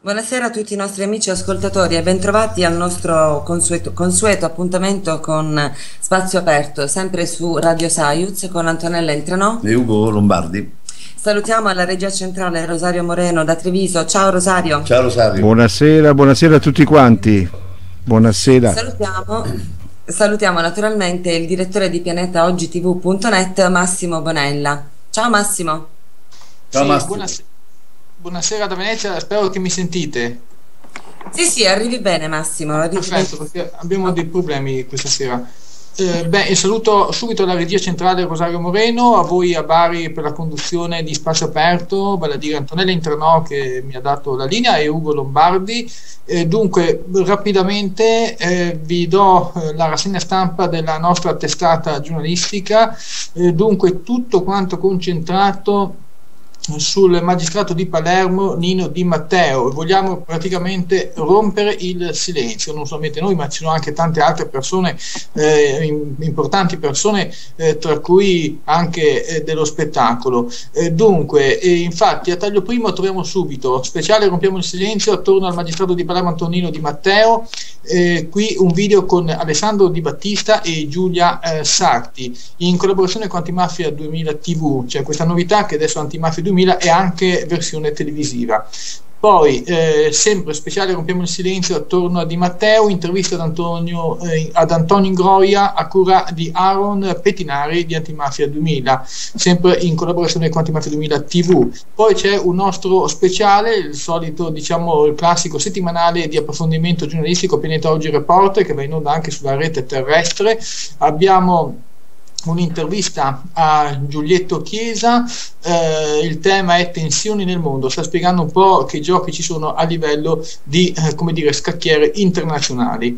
Buonasera a tutti i nostri amici ascoltatori e bentrovati al nostro consueto appuntamento con Spazio Aperto, sempre su Radio Saiuz con Antonella Entrenò. E Ugo Lombardi. Salutiamo alla regia centrale Rosario Moreno da Treviso. Ciao Rosario. Ciao Rosario. Buonasera a tutti quanti. Buonasera. Salutiamo naturalmente il direttore di pianetaogitv.net Massimo Bonella. Ciao Massimo. Ciao Massimo. Buonasera da Venezia, spero che mi sentite. Sì, arrivi bene Massimo. Perfetto, perché abbiamo dei problemi questa sera. Saluto subito la regia centrale Rosario Moreno, a voi a Bari per la conduzione di Spazio Aperto, vale a dire Antonella Intrenò che mi ha dato la linea e Ugo Lombardi. Dunque, rapidamente vi do la rassegna stampa della nostra testata giornalistica. Dunque, tutto quanto concentrato sul magistrato di Palermo Nino Di Matteo. Vogliamo praticamente rompere il silenzio, non solamente noi ma ci sono anche tante altre persone, importanti persone, tra cui anche dello spettacolo. Dunque, infatti a taglio primo troviamo subito speciale rompiamo il silenzio attorno al magistrato di Palermo Antonino Di Matteo. Qui un video con Alessandro Di Battista e Giulia Sarti in collaborazione con Antimafia 2000 TV, cioè questa novità che adesso Antimafia 2000 è anche versione televisiva. Poi sempre speciale rompiamo il silenzio attorno a Di Matteo, intervista ad Antonio Ingroia a cura di Aaron Pettinari di Antimafia 2000, sempre in collaborazione con Antimafia 2000 TV. Poi c'è un nostro speciale, il solito, diciamo, il classico settimanale di approfondimento giornalistico Pianeta Oggi Report, che va in onda anche sulla rete terrestre. Abbiamo un'intervista a Giulietto Chiesa, il tema è tensioni nel mondo, sta spiegando un po' che giochi ci sono a livello di scacchiere internazionale.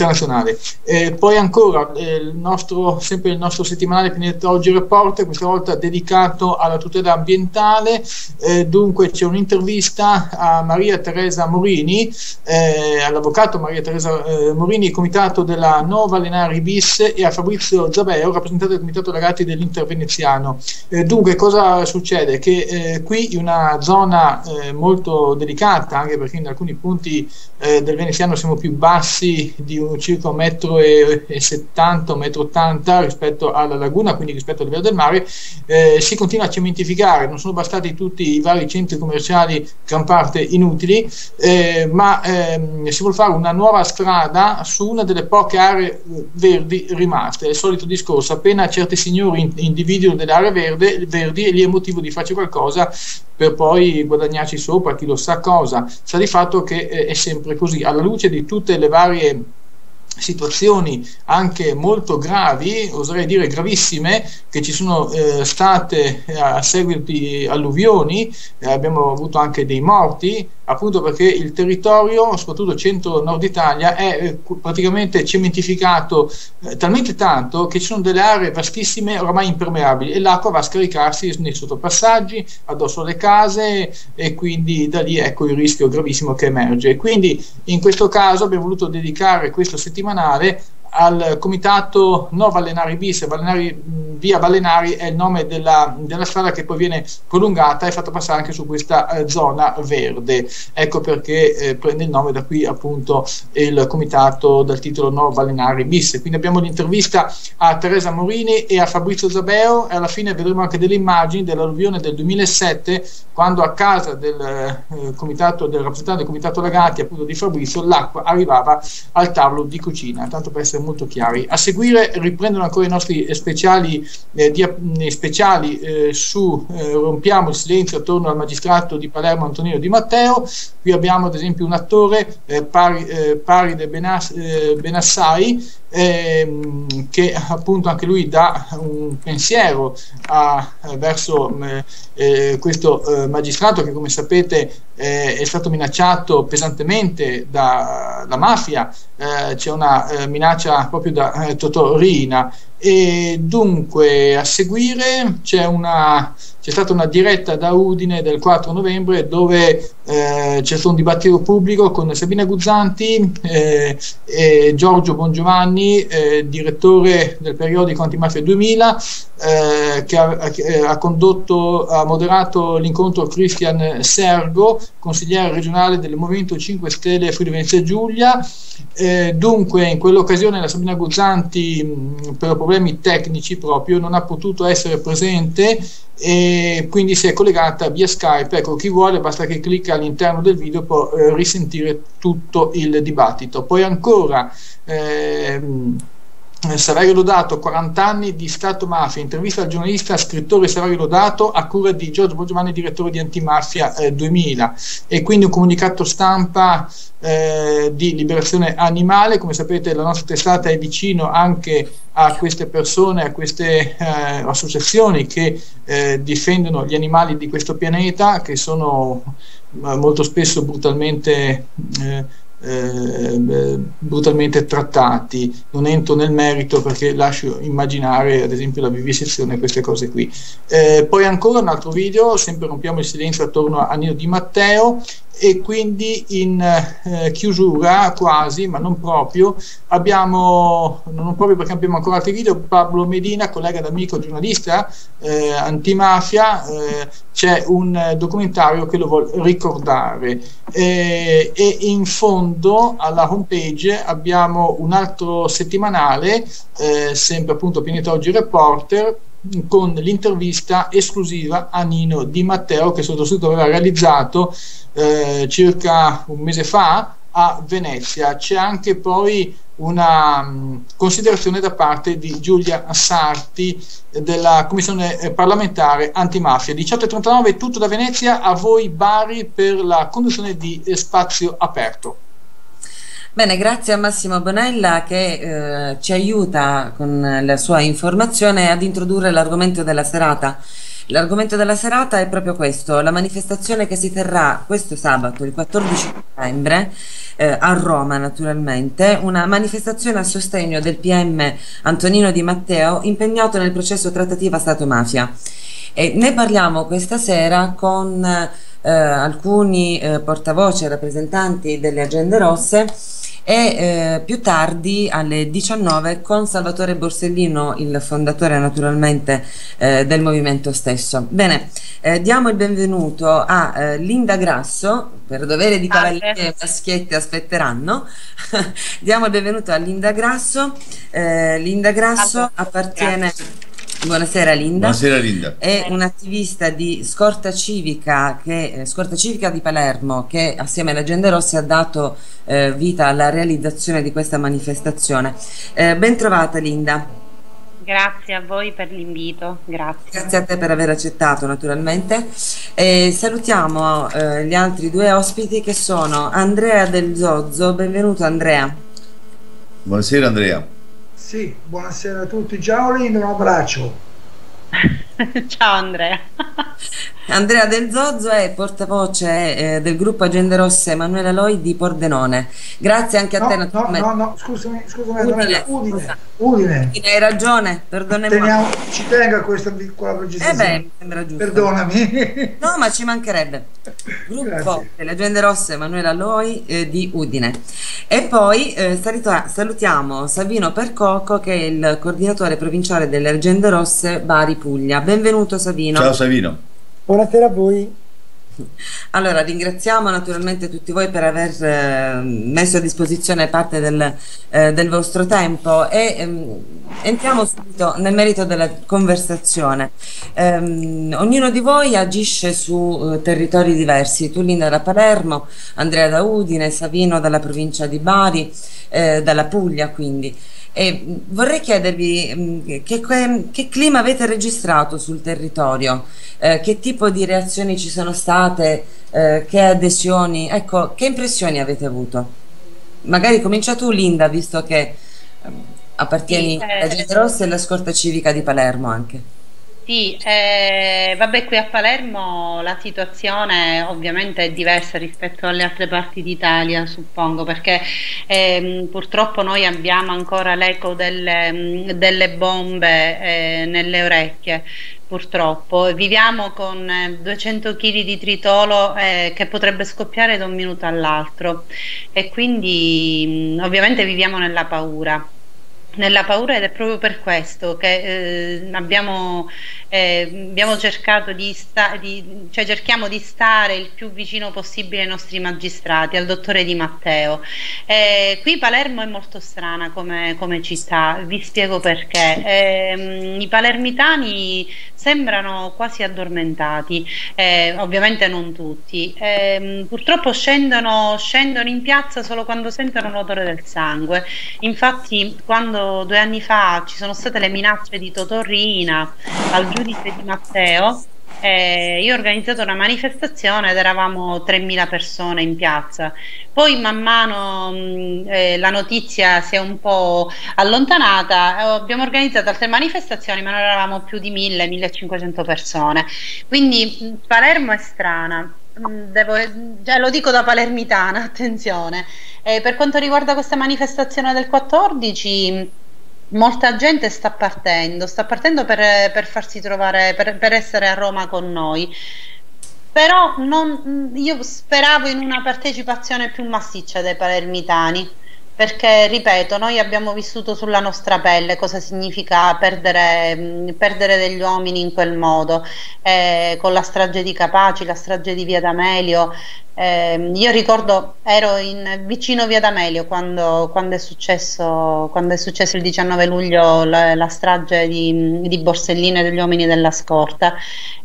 Poi ancora sempre il nostro settimanale Pianeta Oggi Report, questa volta dedicato alla tutela ambientale. Dunque c'è un'intervista a Maria Teresa Morini, all'avvocato Maria Teresa Morini, comitato della Nova Lenari Bis, e a Fabrizio Zabeo, rappresentante del comitato ragazzi dell'Interveneziano. Dunque cosa succede? Che qui in una zona molto delicata, anche perché in alcuni punti del Veneziano siamo più bassi di circa 1,70 m, 1,80 m rispetto alla laguna, quindi rispetto al livello del mare, si continua a cementificare. Non sono bastati tutti i vari centri commerciali, gran parte inutili, ma si vuole fare una nuova strada su una delle poche aree verdi rimaste. È il solito discorso: appena certi signori individuano delle aree verdi, e lì è motivo di farci qualcosa per poi guadagnarci sopra chi lo sa cosa. Sta di fatto che è sempre così, alla luce di tutte le varie situazioni anche molto gravi, oserei dire gravissime, che ci sono state a seguito di alluvioni. Abbiamo avuto anche dei morti, appunto perché il territorio, soprattutto centro-nord Italia, è praticamente cementificato talmente tanto che ci sono delle aree vastissime oramai impermeabili e l'acqua va a scaricarsi nei sottopassaggi, addosso alle case, e quindi da lì ecco il rischio gravissimo che emerge. E quindi in questo caso abbiamo voluto dedicare questo settimanale al comitato Nova Lenari Bis. Via Valenari è il nome della strada che poi viene prolungata e fatta passare anche su questa zona verde. Ecco perché prende il nome da qui appunto il comitato dal titolo Nova Valenari Bis. Quindi abbiamo l'intervista a Teresa Morini e a Fabrizio Zabeo, e alla fine vedremo anche delle immagini dell'alluvione del 2007, quando a casa del rappresentante del comitato Ragazzi, appunto di Fabrizio, l'acqua arrivava al tavolo di cucina, tanto per essere molto chiari. A seguire riprendono ancora i nostri speciali su rompiamo il silenzio attorno al magistrato di Palermo Antonino Di Matteo. Qui abbiamo ad esempio un attore, Paride Benassai, che appunto anche lui dà un pensiero verso questo magistrato che, come sapete, è stato minacciato pesantemente dalla mafia. C'è una minaccia proprio da Totò Riina, E dunque a seguire c'è stata una diretta da Udine del 4 novembre dove c'è stato un dibattito pubblico con Sabina Guzzanti e Giorgio Bongiovanni, direttore del periodico Antimafia 2000, che ha moderato l'incontro Cristian Sergo, consigliere regionale del Movimento 5 Stelle Friuli Venezia Giulia. Dunque in quell'occasione la Sabina Guzzanti, per problemi tecnici proprio, non ha potuto essere presente e quindi si è collegata via Skype. Ecco, chi vuole basta che clicca all'interno del video, può risentire tutto il dibattito. Poi ancora Saverio Lodato, 40 anni di Stato Mafia, intervista al giornalista scrittore Saverio Lodato a cura di Giorgio Bongiovanni, direttore di Antimafia 2000, e quindi un comunicato stampa di liberazione animale. Come sapete la nostra testata è vicino anche a queste persone, a queste associazioni che difendono gli animali di questo pianeta, che sono molto spesso brutalmente trattati. Non entro nel merito perché lascio immaginare ad esempio la vivisezione e queste cose qui. Poi ancora un altro video, sempre rompiamo il silenzio attorno a Nino Di Matteo, e quindi in chiusura quasi, ma non proprio perché abbiamo ancora altri video. Pablo Medina, collega d'amico, giornalista antimafia, c'è un documentario che lo vuol ricordare, e in fondo alla homepage abbiamo un altro settimanale, sempre appunto Pianeta Oggi Reporter, con l'intervista esclusiva a Nino Di Matteo, che sottoscritto aveva realizzato circa un mese fa a Venezia. C'è anche poi una considerazione da parte di Giulia Sarti della Commissione parlamentare antimafia. 18:39, tutto da Venezia, a voi Bari per la conduzione di Spazio Aperto. Bene, grazie a Massimo Bonella che ci aiuta con la sua informazione ad introdurre l'argomento della serata. L'argomento della serata è proprio questo: la manifestazione che si terrà questo sabato, il 14 settembre, a Roma naturalmente, una manifestazione a sostegno del PM Antonino Di Matteo, impegnato nel processo trattativa Stato-mafia. E ne parliamo questa sera con alcuni portavoce, rappresentanti delle Agende Rosse, e più tardi alle 19 con Salvatore Borsellino, il fondatore naturalmente del movimento stesso. Bene, diamo il benvenuto a Linda Grasso, per dovere di cavalieri e maschietti aspetteranno. Diamo il benvenuto a Linda Grasso. Linda Grasso appartiene... Buonasera Linda. Buonasera Linda. È un'attivista di Scorta Civica di Palermo, che assieme alle Agende Rosse ha dato vita alla realizzazione di questa manifestazione. Ben trovata Linda. Grazie a voi per l'invito. Grazie a te per aver accettato naturalmente. Salutiamo gli altri due ospiti, che sono Andrea Del Zozzo. Benvenuto Andrea. Buonasera Andrea. Sì, buonasera a tutti. Ciao Linda, un abbraccio. Ciao Andrea. Andrea Del Zozzo è portavoce del gruppo Agende Rosse Emanuela Loi di Pordenone. Grazie anche a te naturalmente. No, scusami Udine. Hai ragione, perdonami. Ci tengo a questa piccola precisazione. Mi sembra giusto. Perdonami. No, ma ci mancherebbe. Gruppo delle Agende Rosse Emanuela Loi di Udine. E poi salutiamo Savino Percoco, che è il coordinatore provinciale delle Agende Rosse Bari Puglia. Benvenuto Savino. Ciao Savino. Buonasera a voi. Allora, ringraziamo naturalmente tutti voi per aver messo a disposizione parte del vostro tempo, e entriamo subito nel merito della conversazione. Ognuno di voi agisce su territori diversi: tu Linda da Palermo, Andrea da Udine, Savino dalla provincia di Bari, dalla Puglia quindi. E vorrei chiedervi che clima avete registrato sul territorio, che tipo di reazioni ci sono state, che adesioni, ecco, che impressioni avete avuto? Magari comincia tu Linda, visto che appartieni alla Agende Rosse e alla Scorta Civica di Palermo anche. Sì, vabbè, qui a Palermo la situazione ovviamente è diversa rispetto alle altre parti d'Italia, suppongo, perché purtroppo noi abbiamo ancora l'eco delle bombe nelle orecchie. Purtroppo viviamo con 200 kg di tritolo che potrebbe scoppiare da un minuto all'altro e quindi ovviamente viviamo nella paura, ed è proprio per questo che abbiamo cercato cioè cerchiamo di stare il più vicino possibile ai nostri magistrati, al dottore Di Matteo. Qui Palermo è molto strana come città, vi spiego perché. I palermitani sembrano quasi addormentati, ovviamente non tutti. Purtroppo scendono in piazza solo quando sentono l'odore del sangue. Infatti, quando 2 anni fa ci sono state le minacce di Totò Riina al giudice Di Matteo, io ho organizzato una manifestazione ed eravamo 3.000 persone in piazza. Poi man mano la notizia si è un po' allontanata, abbiamo organizzato altre manifestazioni, ma non eravamo più di 1.000-1.500 persone. Quindi Palermo è strana. Lo dico da palermitana, attenzione. Per quanto riguarda questa manifestazione del 14, molta gente sta partendo per farsi trovare, per essere a Roma con noi. Però io speravo in una partecipazione più massiccia dei palermitani, perché, ripeto, noi abbiamo vissuto sulla nostra pelle cosa significa perdere degli uomini in quel modo, con la strage di Capaci, la strage di Via D'Amelio. Io ricordo, ero vicino Via D'Amelio quando è successo il 19 luglio la strage di Borsellino e degli uomini della scorta,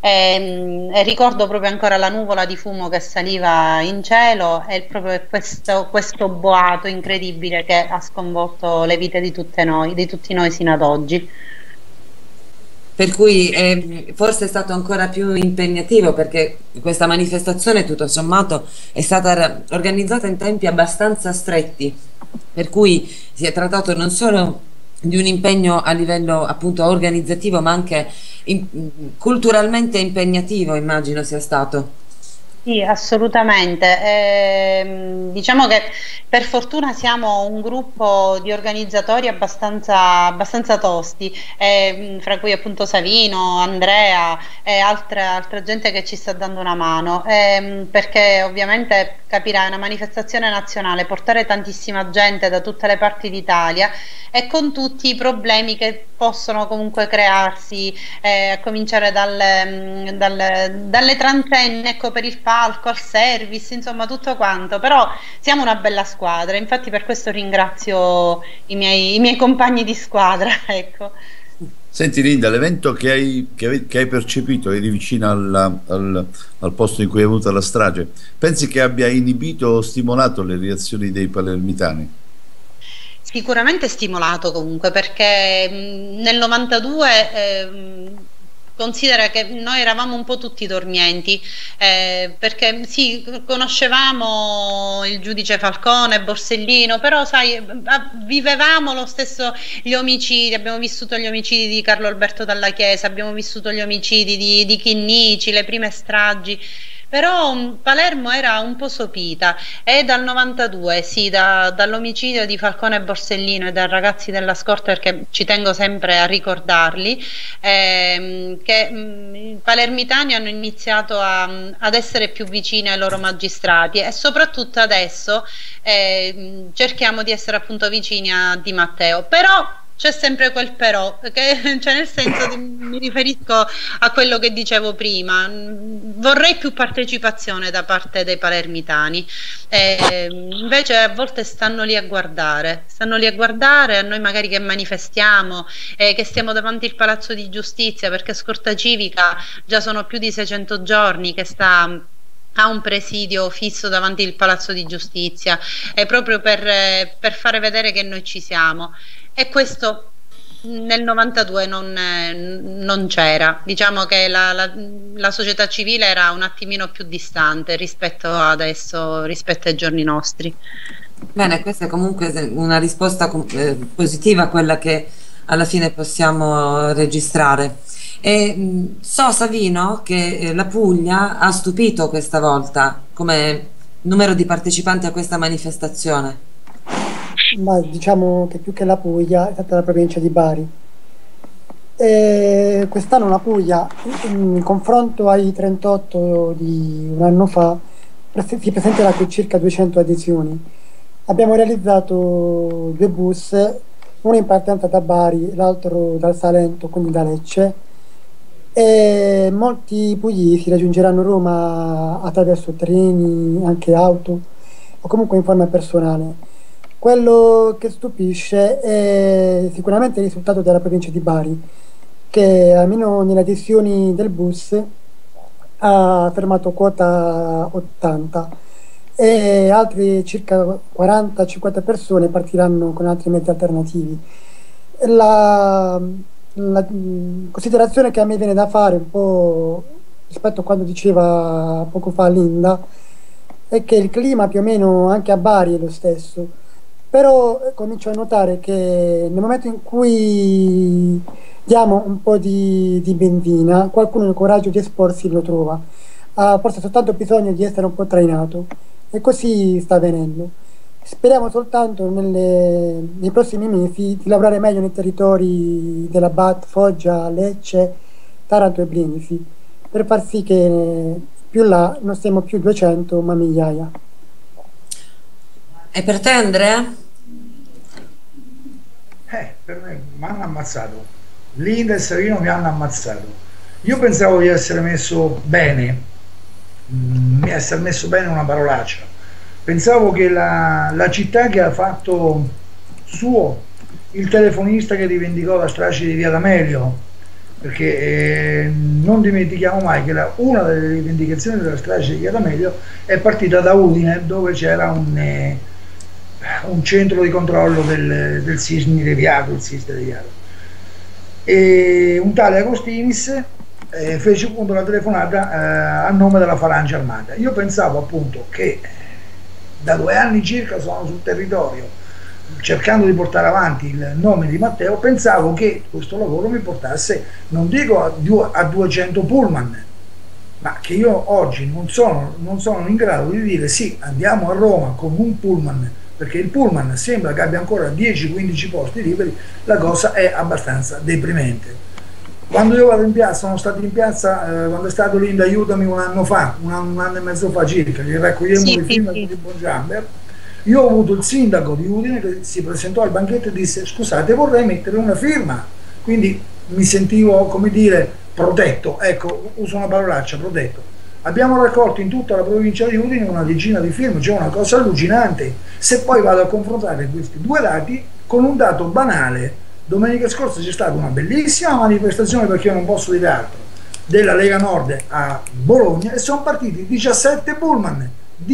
e ricordo proprio ancora la nuvola di fumo che saliva in cielo e proprio questo boato incredibile che ha sconvolto le vite di tutti noi sino ad oggi. Per cui forse è stato ancora più impegnativo, perché questa manifestazione tutto sommato è stata organizzata in tempi abbastanza stretti, per cui si è trattato non solo di un impegno a livello appunto organizzativo, ma anche culturalmente impegnativo, immagino sia stato. Sì, assolutamente. Diciamo che per fortuna siamo un gruppo di organizzatori abbastanza tosti, fra cui appunto Savino, Andrea e altra gente che ci sta dando una mano, perché ovviamente capirai, una manifestazione nazionale, portare tantissima gente da tutte le parti d'Italia e con tutti i problemi che possono comunque crearsi, a cominciare dalle transenne, ecco, per il palco, al service, insomma tutto quanto. Però siamo una bella squadra, infatti per questo ringrazio i miei compagni di squadra, ecco. Senti Linda, l'evento che hai percepito, eri vicina al posto in cui è avuta la strage, pensi che abbia inibito o stimolato le reazioni dei palermitani? Sicuramente stimolato comunque, perché nel 92 considera che noi eravamo un po' tutti dormienti, perché sì, conoscevamo il giudice Falcone, Borsellino, però sai, vivevamo lo stesso gli omicidi, abbiamo vissuto gli omicidi di Carlo Alberto Dalla Chiesa, abbiamo vissuto gli omicidi di Chinnici, le prime stragi. Però Palermo era un po' sopita, e dal 92, sì, dall'omicidio di Falcone e Borsellino e dai ragazzi della scorta, perché ci tengo sempre a ricordarli, che i palermitani hanno iniziato ad essere più vicini ai loro magistrati, e soprattutto adesso cerchiamo di essere appunto vicini a Di Matteo. Però c'è sempre quel però, cioè nel senso, mi riferisco a quello che dicevo prima, vorrei più partecipazione da parte dei palermitani, invece a volte stanno lì a guardare, a noi magari che manifestiamo, che stiamo davanti al Palazzo di Giustizia, perché Scorta Civica già sono più di 600 giorni che ha un presidio fisso davanti al Palazzo di Giustizia, proprio per fare vedere che noi ci siamo. E questo nel 92 non c'era, diciamo che la società civile era un attimino più distante rispetto adesso, rispetto ai giorni nostri. Bene, questa è comunque una risposta positiva, quella che alla fine possiamo registrare. E so, Savino, che la Puglia ha stupito questa volta come numero di partecipanti a questa manifestazione. Ma diciamo che più che la Puglia è stata la provincia di Bari. E quest'anno la Puglia, in confronto ai 38 di un anno fa, si presenterà con circa 200 adesioni. Abbiamo realizzato due bus, uno in partenza da Bari, l'altro dal Salento, quindi da Lecce, e molti pugliesi raggiungeranno Roma attraverso treni, anche auto, o comunque in forma personale. Quello che stupisce è sicuramente il risultato della provincia di Bari, che almeno nelle adesioni del bus ha fermato quota 80 e altri circa 40-50 persone partiranno con altri mezzi alternativi. La considerazione che a me viene da fare un po' rispetto a quando diceva poco fa Linda è che il clima più o meno anche a Bari è lo stesso, però comincio a notare che nel momento in cui diamo un po' di benzina, qualcuno il coraggio di esporsi lo trova, ha forse soltanto bisogno di essere un po' trainato, e così sta avvenendo. Speriamo soltanto nei prossimi mesi di lavorare meglio nei territori della BAT, Foggia, Lecce, Taranto e Brindisi, per far sì che più là non siamo più 200 ma migliaia. E per te, Andrea? Per me mi hanno ammazzato. Linda e Savino mi hanno ammazzato. Io pensavo di essere messo bene, essere messo bene è una parolaccia. Pensavo che la città che ha fatto suo il telefonista che rivendicò la strage di Via D'Amelio, perché non dimentichiamo mai che una delle rivendicazioni della strage di Via D'Amelio è partita da Udine, dove c'era un centro di controllo del SISMI deviato, il SIS deviato. E un tale Agostinis fece appunto la telefonata a nome della Falange Armata. Io pensavo appunto che da 2 anni circa sono sul territorio cercando di portare avanti il nome di Matteo, pensavo che questo lavoro mi portasse, non dico a 200 pullman, ma che io oggi non sono in grado di dire sì, andiamo a Roma con un pullman, perché il pullman sembra che abbia ancora 10-15 posti liberi. La cosa è abbastanza deprimente. Quando io vado in piazza, sono stato in piazza quando è stato Linda, aiutami, un anno e mezzo fa circa, gli raccogliamo il sindaco di Bongiamber. Io ho avuto il sindaco di Udine che si presentò al banchetto e disse: scusate, vorrei mettere una firma. Quindi mi sentivo, come dire, protetto, ecco, uso una parolaccia, protetto. Abbiamo raccolto in tutta la provincia di Udine una decina di firme, cioè una cosa allucinante. Se poi vado a confrontare questi due dati con un dato banale, domenica scorsa c'è stata una bellissima manifestazione, perché io non posso dire altro, della Lega Nord a Bologna, e sono partiti 17 pullman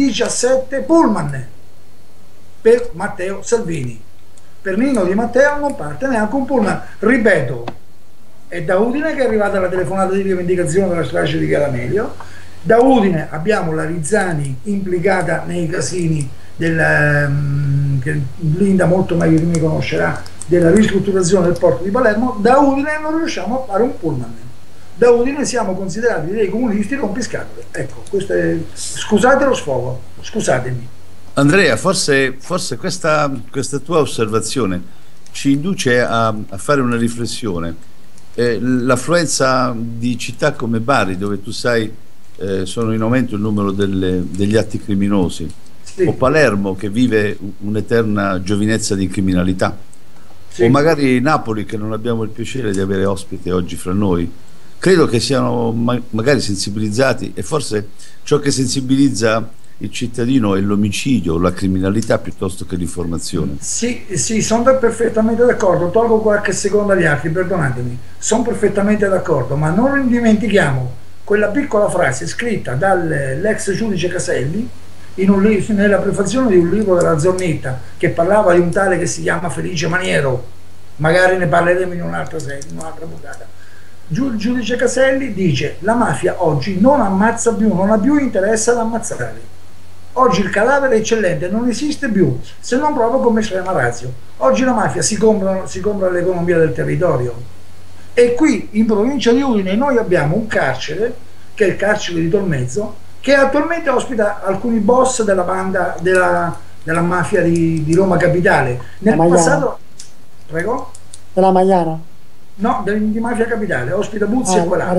per Matteo Salvini. Per Nino Di Matteo non parte neanche un pullman. Ripeto, è da Udine che è arrivata la telefonata di rivendicazione della strage di Via D'Amelio. Da Udine abbiamo la Rizzani implicata nei casini che Linda molto meglio di me conoscerà, della ristrutturazione del porto di Palermo. Da Udine non riusciamo a fare un pullman. Da Udine siamo considerati dei comunisti rompiscatole. Ecco, scusate lo sfogo, scusatemi. Andrea, forse questa tua osservazione ci induce a fare una riflessione. L'affluenza di città come Bari, dove tu sai sono in aumento il numero degli atti criminosi, sì, o Palermo, che vive un'eterna giovinezza di criminalità, sì, o magari Napoli, che non abbiamo il piacere di avere ospite oggi fra noi, credo che siano magari sensibilizzati, e forse ciò che sensibilizza il cittadino è l'omicidio, la criminalità, piuttosto che l'informazione. Sì, sono perfettamente d'accordo, tolgo qualche secondo agli altri, perdonatemi, sono perfettamente d'accordo, ma non dimentichiamo quella piccola frase scritta dall'ex giudice Caselli nella prefazione di un libro della Zornitta, che parlava di un tale che si chiama Felice Maniero. Magari ne parleremo in un'altra puntata. Il giudice Caselli dice: la mafia oggi non ammazza più, non ha più interesse ad ammazzare. Oggi il cadavere eccellente non esiste più, se non proprio come estrema ratio. Oggi la mafia si compra l'economia del territorio. E qui in provincia di Udine noi abbiamo un carcere, che è il carcere di Tolmezzo, che attualmente ospita alcuni boss della banda della mafia di Roma Capitale. Nel passato, prego? Della Maiana? No, di Mafia Capitale, ospita Buzzi e Quella.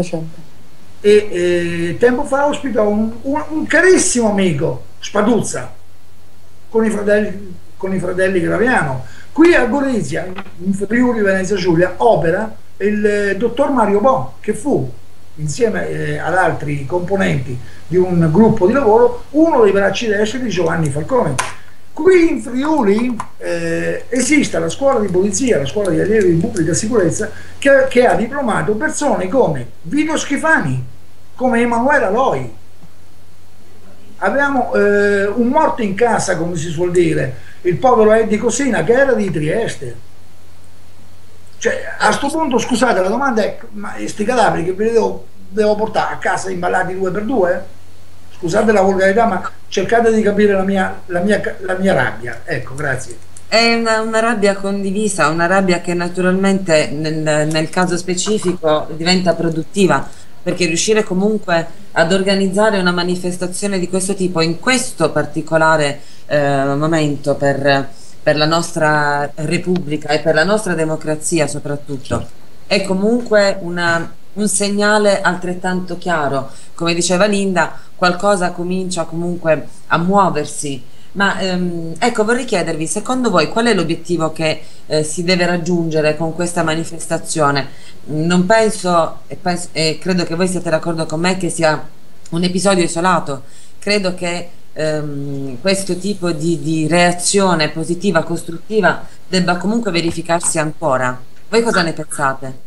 E tempo fa ospita un carissimo amico, Spaduzza, con i fratelli Graviano. Qui a Gorizia, in Friuli Venezia Giulia, opera il dottor Mario Bo, che fu, insieme ad altri componenti di un gruppo di lavoro, uno dei bracci destri di Giovanni Falcone. Qui in Friuli esiste la scuola di polizia, la scuola di allievi di pubblica sicurezza, che ha diplomato persone come Vito Schifani, come Emanuela Loi. Abbiamo un morto in casa, come si suol dire, il povero Eddie Cosina, che era di Trieste. Cioè, a sto punto, scusate, la domanda è: ma sti cadaveri che ve li devo portare a casa imballati 2x2? Scusate la volgarità, ma cercate di capire la mia rabbia. Ecco, grazie. È una rabbia condivisa, una rabbia che naturalmente nel caso specifico diventa produttiva, perché riuscire comunque ad organizzare una manifestazione di questo tipo in questo particolare momento per la nostra Repubblica e per la nostra democrazia soprattutto, è comunque un segnale altrettanto chiaro. Come diceva Linda, qualcosa comincia comunque a muoversi. Ma ecco, vorrei chiedervi, secondo voi qual è l'obiettivo che si deve raggiungere con questa manifestazione? Non penso, e credo che voi siate d'accordo con me, che sia un episodio isolato. Credo che questo tipo di reazione positiva, costruttiva, debba comunque verificarsi ancora. Voi cosa ne pensate?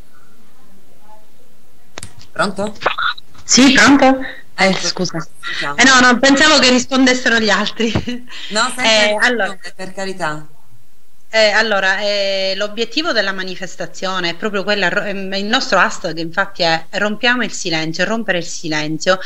Pronto? Sì, pronto? Scusa. No, pensavo che rispondessero gli altri. No, allora, per carità. Allora, l'obiettivo della manifestazione è proprio quella, il nostro hashtag infatti è rompiamo il silenzio, rompere il silenzio.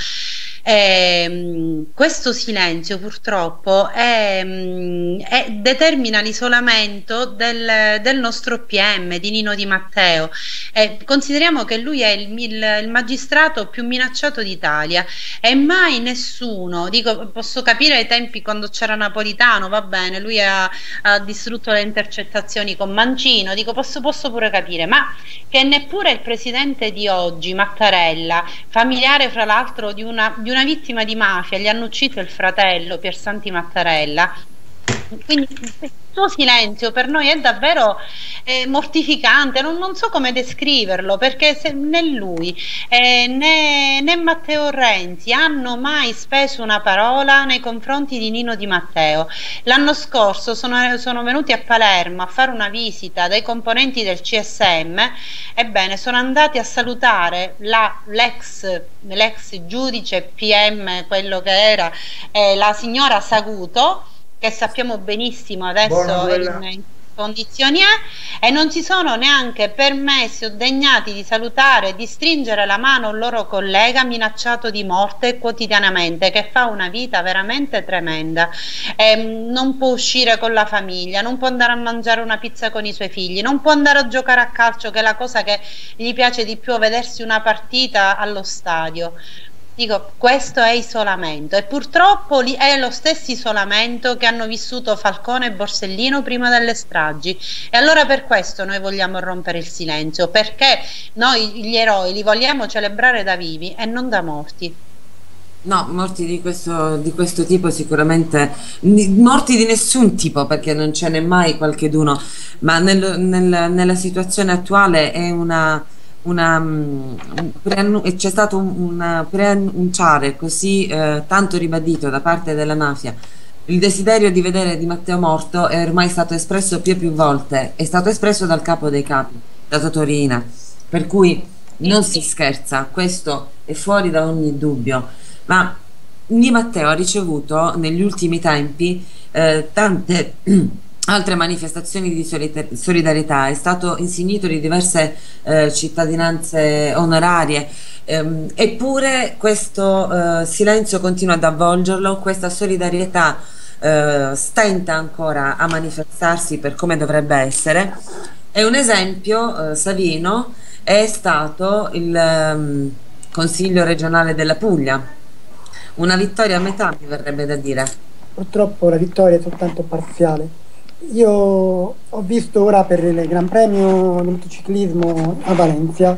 Questo silenzio purtroppo determina l'isolamento del nostro PM, di Nino Di Matteo. Consideriamo che lui è il magistrato più minacciato d'Italia e mai nessuno, dico, posso capire ai tempi quando c'era Napolitano, va bene, lui ha distrutto le intercettazioni con Mancino, dico, posso pure capire, ma che neppure il presidente di oggi, Mattarella, familiare fra l'altro di una vittima di mafia, gli hanno ucciso il fratello Piersanti Mattarella, quindi il suo silenzio per noi è davvero mortificante, non so come descriverlo, perché né lui né Matteo Renzi hanno mai speso una parola nei confronti di Nino Di Matteo. L'anno scorso sono venuti a Palermo a fare una visita dai componenti del CSM, ebbene sono andati a salutare l'ex giudice PM, quello che era la signora Saguto, che sappiamo benissimo adesso in condizioni è, e non si sono neanche permessi o degnati di salutare e di stringere la mano a un loro collega minacciato di morte quotidianamente, che fa una vita veramente tremenda. Non può uscire con la famiglia, non può andare a mangiare una pizza con i suoi figli, non può andare a giocare a calcio, che è la cosa che gli piace di più, vedersi una partita allo stadio. Dico, questo è isolamento, e purtroppo è lo stesso isolamento che hanno vissuto Falcone e Borsellino prima delle stragi, e allora per questo noi vogliamo rompere il silenzio, perché noi gli eroi li vogliamo celebrare da vivi e non da morti. No, morti di questo tipo sicuramente, morti di nessun tipo, perché non ce n'è mai qualcheduno, ma nella situazione attuale è c'è stato un preannunciare così tanto ribadito da parte della mafia. Il desiderio di vedere Di Matteo morto è ormai stato espresso più e più volte, è stato espresso dal capo dei capi, da Totorina, per cui non si scherza, questo è fuori da ogni dubbio. Ma Di Matteo ha ricevuto negli ultimi tempi tante altre manifestazioni di solidarietà, è stato insignito di diverse cittadinanze onorarie, eppure questo silenzio continua ad avvolgerlo, questa solidarietà stenta ancora a manifestarsi per come dovrebbe essere. È un esempio, Savino, è stato il Consiglio regionale della Puglia. Una vittoria a metà, mi verrebbe da dire. Purtroppo la vittoria è soltanto parziale. Io ho visto ora per il Gran Premio di motociclismo a Valencia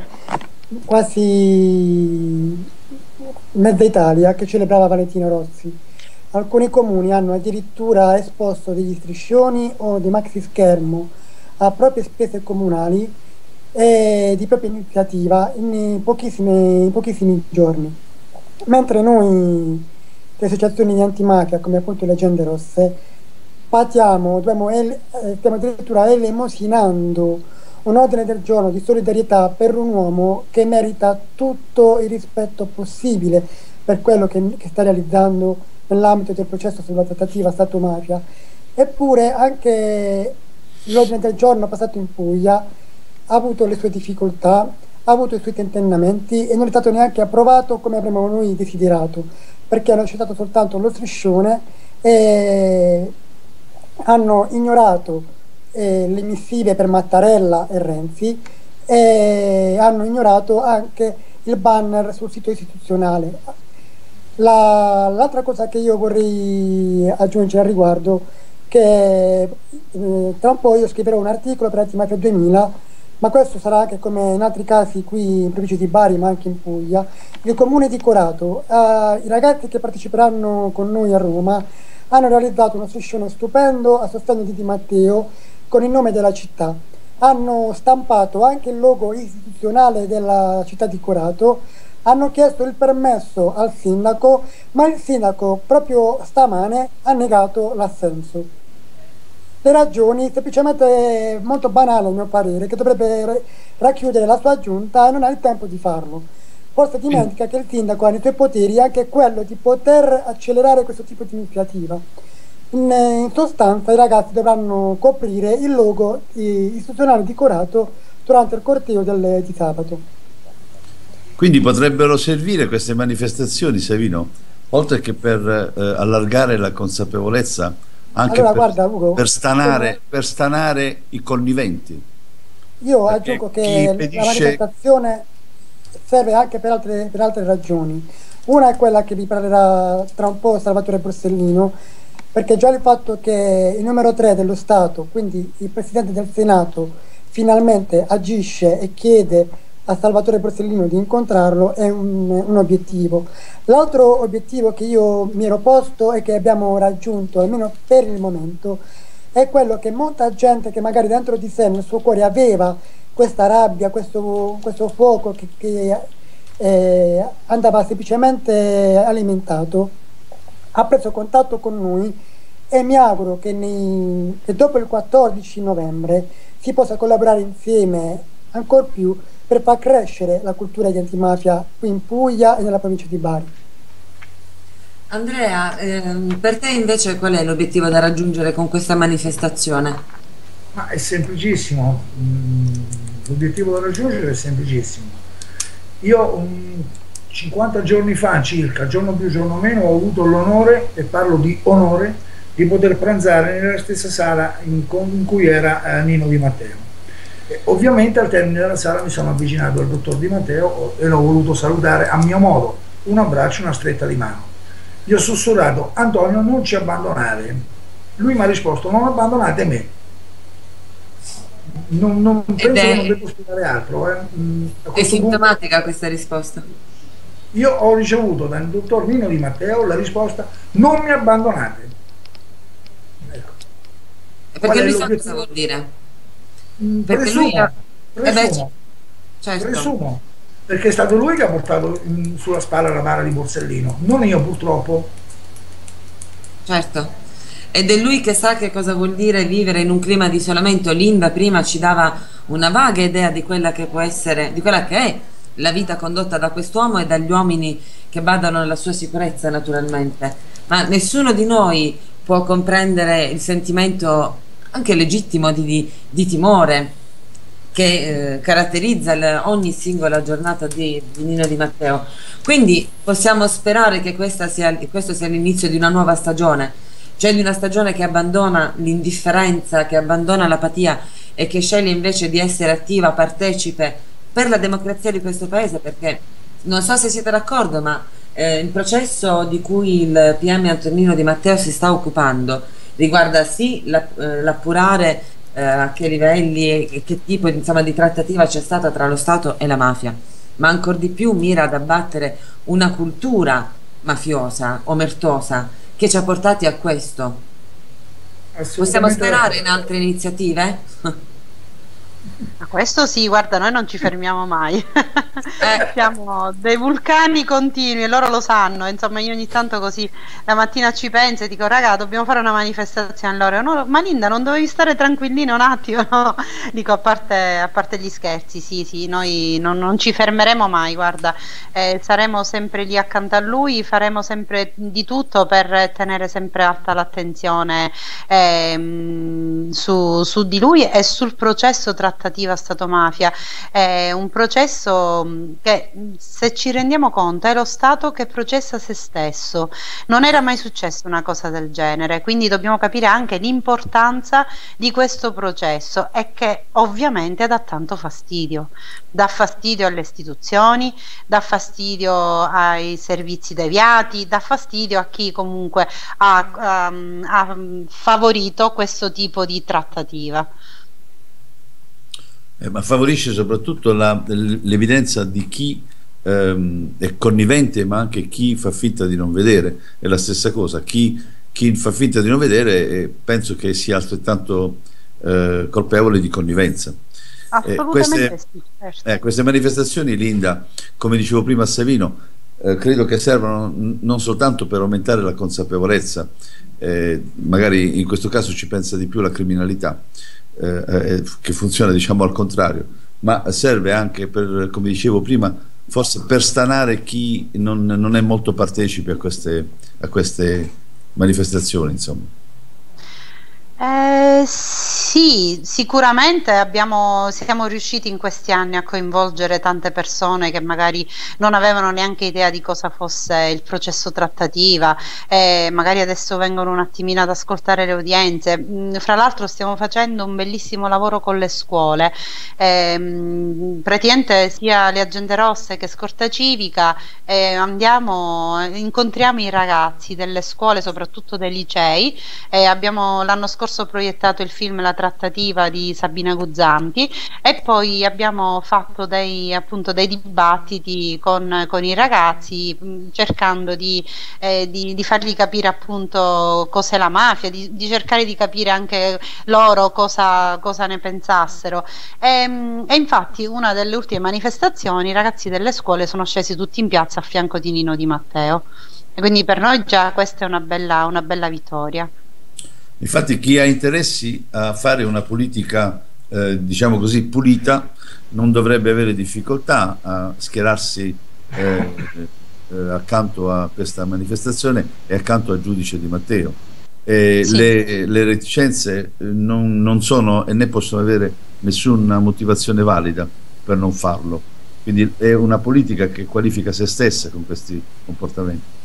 quasi mezza Italia che celebrava Valentino Rossi. Alcuni comuni hanno addirittura esposto degli striscioni o dei maxi schermo a proprie spese comunali e di propria iniziativa in pochissimi giorni. Mentre noi, le associazioni di antimafia come appunto le Agende Rosse, stiamo addirittura elemosinando un ordine del giorno di solidarietà per un uomo che merita tutto il rispetto possibile per quello che sta realizzando nell'ambito del processo sulla trattativa Stato-mafia. Eppure anche l'ordine del giorno passato in Puglia ha avuto le sue difficoltà, ha avuto i suoi tentennamenti e non è stato neanche approvato come avremmo noi desiderato, perché hanno accettato soltanto lo striscione e hanno ignorato le missive per Mattarella e Renzi e hanno ignorato anche il banner sul sito istituzionale. L'altra cosa che io vorrei aggiungere al riguardo che tra un po' io scriverò un articolo per Antimafia 2000, ma questo sarà anche come in altri casi qui in provincia di Bari ma anche in Puglia. Il comune di Corato, i ragazzi che parteciperanno con noi a Roma hanno realizzato uno striscione stupendo a sostegno di Di Matteo con il nome della città. Hanno stampato anche il logo istituzionale della città di Corato, hanno chiesto il permesso al sindaco, ma il sindaco proprio stamane ha negato l'assenso. Le ragioni semplicemente molto banali a mio parere, che dovrebbe racchiudere la sua giunta e non ha il tempo di farlo. Forse dimentica che il sindaco ha nei suoi poteri anche quello di poter accelerare questo tipo di iniziativa. In sostanza i ragazzi dovranno coprire il logo istituzionale di Corato durante il corteo di sabato. Quindi potrebbero servire queste manifestazioni, Savino, oltre che per allargare la consapevolezza, anche allora, guarda, Ugo, per stanare i conniventi. Io aggiungo che la manifestazione serve anche per altre ragioni. Una è quella che vi parlerà tra un po' Salvatore Borsellino, perché già il fatto che il numero 3 dello Stato, quindi il Presidente del Senato, finalmente agisce e chiede a Salvatore Borsellino di incontrarlo è un obiettivo. L'altro obiettivo che io mi ero posto e che abbiamo raggiunto, almeno per il momento, è quello che molta gente che magari dentro di sé, nel suo cuore, aveva questa rabbia, questo fuoco che andava semplicemente alimentato, ha preso contatto con noi e mi auguro che dopo il 14 novembre si possa collaborare insieme ancor più per far crescere la cultura di antimafia qui in Puglia e nella provincia di Bari. Andrea, per te invece qual è l'obiettivo da raggiungere con questa manifestazione? Ma è semplicissimo, l'obiettivo da raggiungere è semplicissimo. Io 50 giorni fa circa, giorno più giorno meno, ho avuto l'onore, e parlo di onore, di poter pranzare nella stessa sala in cui era Nino Di Matteo. Ovviamente al termine della sala mi sono avvicinato al dottor Di Matteo e l'ho voluto salutare a mio modo, un abbraccio, una stretta di mano. Gli ho sussurrato: Antonio, non ci abbandonare. Lui mi ha risposto: non abbandonate me. Non penso che non devo spiegare altro. È sintomatica questa risposta. Io ho ricevuto dal dottor Nino Di Matteo la risposta: non mi abbandonate. Ecco. Perché lui sa cosa vuol dire? Perché presumo, perché è stato lui che ha portato sulla spalla la bara di Borsellino, non io purtroppo. Certo, ed è lui che sa che cosa vuol dire vivere in un clima di isolamento. Linda prima ci dava una vaga idea di quella che può essere, di quella che è la vita condotta da quest'uomo e dagli uomini che badano alla sua sicurezza, naturalmente, ma nessuno di noi può comprendere il sentimento anche legittimo di timore che caratterizza ogni singola giornata di Nino Di Matteo. Quindi possiamo sperare che questo sia l'inizio di una nuova stagione, cioè di una stagione che abbandona l'indifferenza, che abbandona l'apatia e che sceglie invece di essere attiva, partecipe per la democrazia di questo paese, perché non so se siete d'accordo, ma il processo di cui il PM Antonino Di Matteo si sta occupando riguarda sì l'appurare a che livelli e che tipo, insomma, di trattativa c'è stata tra lo Stato e la mafia, ma ancor di più mira ad abbattere una cultura mafiosa, omertosa, che ci ha portati a questo. Possiamo sperare in altre iniziative? A questo sì, guarda, noi non ci fermiamo mai. Siamo dei vulcani continui e loro lo sanno, insomma io ogni tanto così la mattina ci penso e dico raga, dobbiamo fare una manifestazione. Allora, no, ma Linda, non dovevi stare tranquillina un attimo? No? Dico, a parte gli scherzi, sì, noi non ci fermeremo mai, guarda, saremo sempre lì accanto a lui, faremo sempre di tutto per tenere sempre alta l'attenzione su di lui e sul processo trattativa Stato-mafia. È un processo che, se ci rendiamo conto, è lo Stato che processa se stesso. Non era mai successa una cosa del genere, quindi dobbiamo capire anche l'importanza di questo processo e che ovviamente dà tanto fastidio. Dà fastidio alle istituzioni, dà fastidio ai servizi deviati, dà fastidio a chi comunque ha favorito questo tipo di trattativa. Ma favorisce soprattutto l'evidenza di chi è connivente, ma anche chi fa finta di non vedere. È la stessa cosa, chi fa finta di non vedere penso che sia altrettanto colpevole di connivenza. Assolutamente sì, certo. Queste manifestazioni, Linda, come dicevo prima a Savino, credo che servano non soltanto per aumentare la consapevolezza, magari in questo caso ci pensa di più la criminalità, che funziona, diciamo, al contrario, ma serve anche per, come dicevo prima, forse per stanare chi non è molto partecipe a queste manifestazioni, insomma. Sì, sicuramente siamo riusciti in questi anni a coinvolgere tante persone che magari non avevano neanche idea di cosa fosse il processo trattativa e magari adesso vengono un attimino ad ascoltare le udienze. Fra l'altro stiamo facendo un bellissimo lavoro con le scuole, praticamente sia le Agende Rosse che Scorta Civica, incontriamo i ragazzi delle scuole, soprattutto dei licei, e abbiamo l'anno scorso proiettato il film La trattativa di Sabina Guzzanti e poi abbiamo fatto dei dibattiti con i ragazzi, cercando di fargli capire appunto cos'è la mafia, di cercare di capire anche loro cosa ne pensassero e infatti una delle ultime manifestazioni i ragazzi delle scuole sono scesi tutti in piazza a fianco di Nino Di Matteo e quindi per noi già questa è una bella vittoria. Infatti chi ha interessi a fare una politica diciamo così pulita non dovrebbe avere difficoltà a schierarsi accanto a questa manifestazione e accanto al giudice Di Matteo. Sì. Le reticenze non sono e né possono avere nessuna motivazione valida per non farlo, quindi è una politica che qualifica se stessa con questi comportamenti.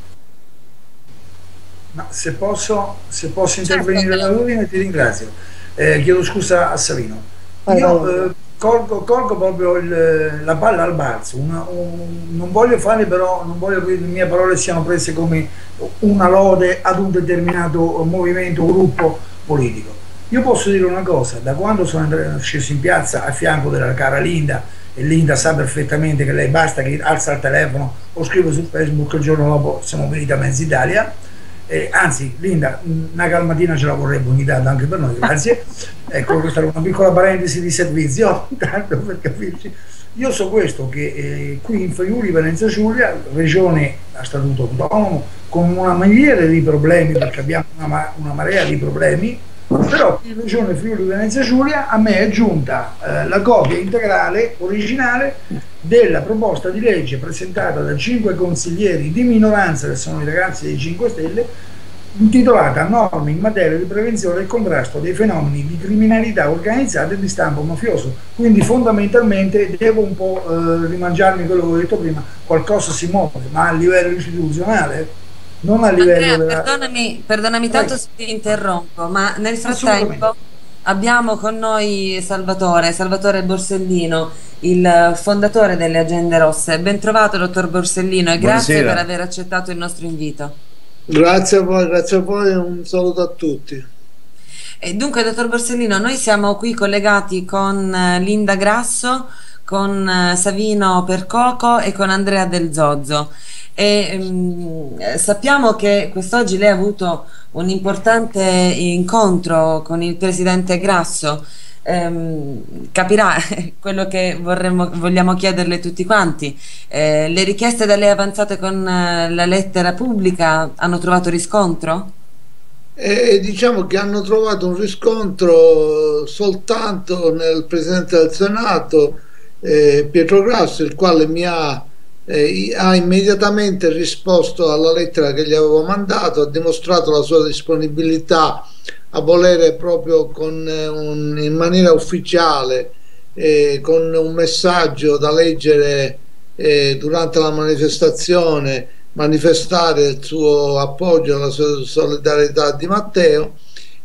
Ma se posso intervenire da lui, ti ringrazio. Chiedo scusa a Savino. Io colgo proprio la palla al balzo. Non voglio fare, però, non voglio che le mie parole siano prese come una lode ad un determinato movimento o gruppo politico. Io posso dire una cosa: da quando sono sceso in piazza a fianco della cara Linda, e Linda sa perfettamente che lei basta che alza il telefono o scrive su Facebook, il giorno dopo siamo venuti a Mezza Italia. Anzi, Linda, una calmatina ce la vorrebbe ogni tanto anche per noi, grazie. Ecco, questa era una piccola parentesi di servizio, tanto per capirci. Io so questo, che qui in Friuli Venezia Giulia, regione a statuto autonomo, con una miriade di problemi, perché abbiamo una marea di problemi, però in regione Friuli Venezia Giulia a me è giunta la copia integrale, originale, della proposta di legge presentata da 5 consiglieri di minoranza, che sono i ragazzi dei 5 Stelle, intitolata Norme in materia di prevenzione e contrasto dei fenomeni di criminalità organizzata e di stampo mafioso. Quindi fondamentalmente devo un po' rimangiarmi quello che ho detto prima, qualcosa si muove, ma a livello istituzionale, non a livello Andrea, perdonami tanto se ti interrompo, ma nel frattempo abbiamo con noi Salvatore Borsellino, il fondatore delle Agende Rosse. Ben trovato, dottor Borsellino, e grazie Buonasera. per aver accettato il nostro invito. Grazie a voi e un saluto a tutti. E dunque, dottor Borsellino, noi siamo qui collegati con Linda Grasso, con Savino Percoco e con Andrea Del Zozzo. Sappiamo che quest'oggi lei ha avuto un importante incontro con il presidente Grasso. Capirà quello che vogliamo chiederle tutti quanti. Le richieste da lei avanzate con la lettera pubblica hanno trovato riscontro? Diciamo che hanno trovato un riscontro soltanto nel Presidente del Senato, Pietro Grasso, il quale ha immediatamente risposto alla lettera che gli avevo mandato, ha dimostrato la sua disponibilità a volere proprio in maniera ufficiale, con un messaggio da leggere durante la manifestazione, manifestare il suo appoggio, la sua solidarietà a Di Matteo,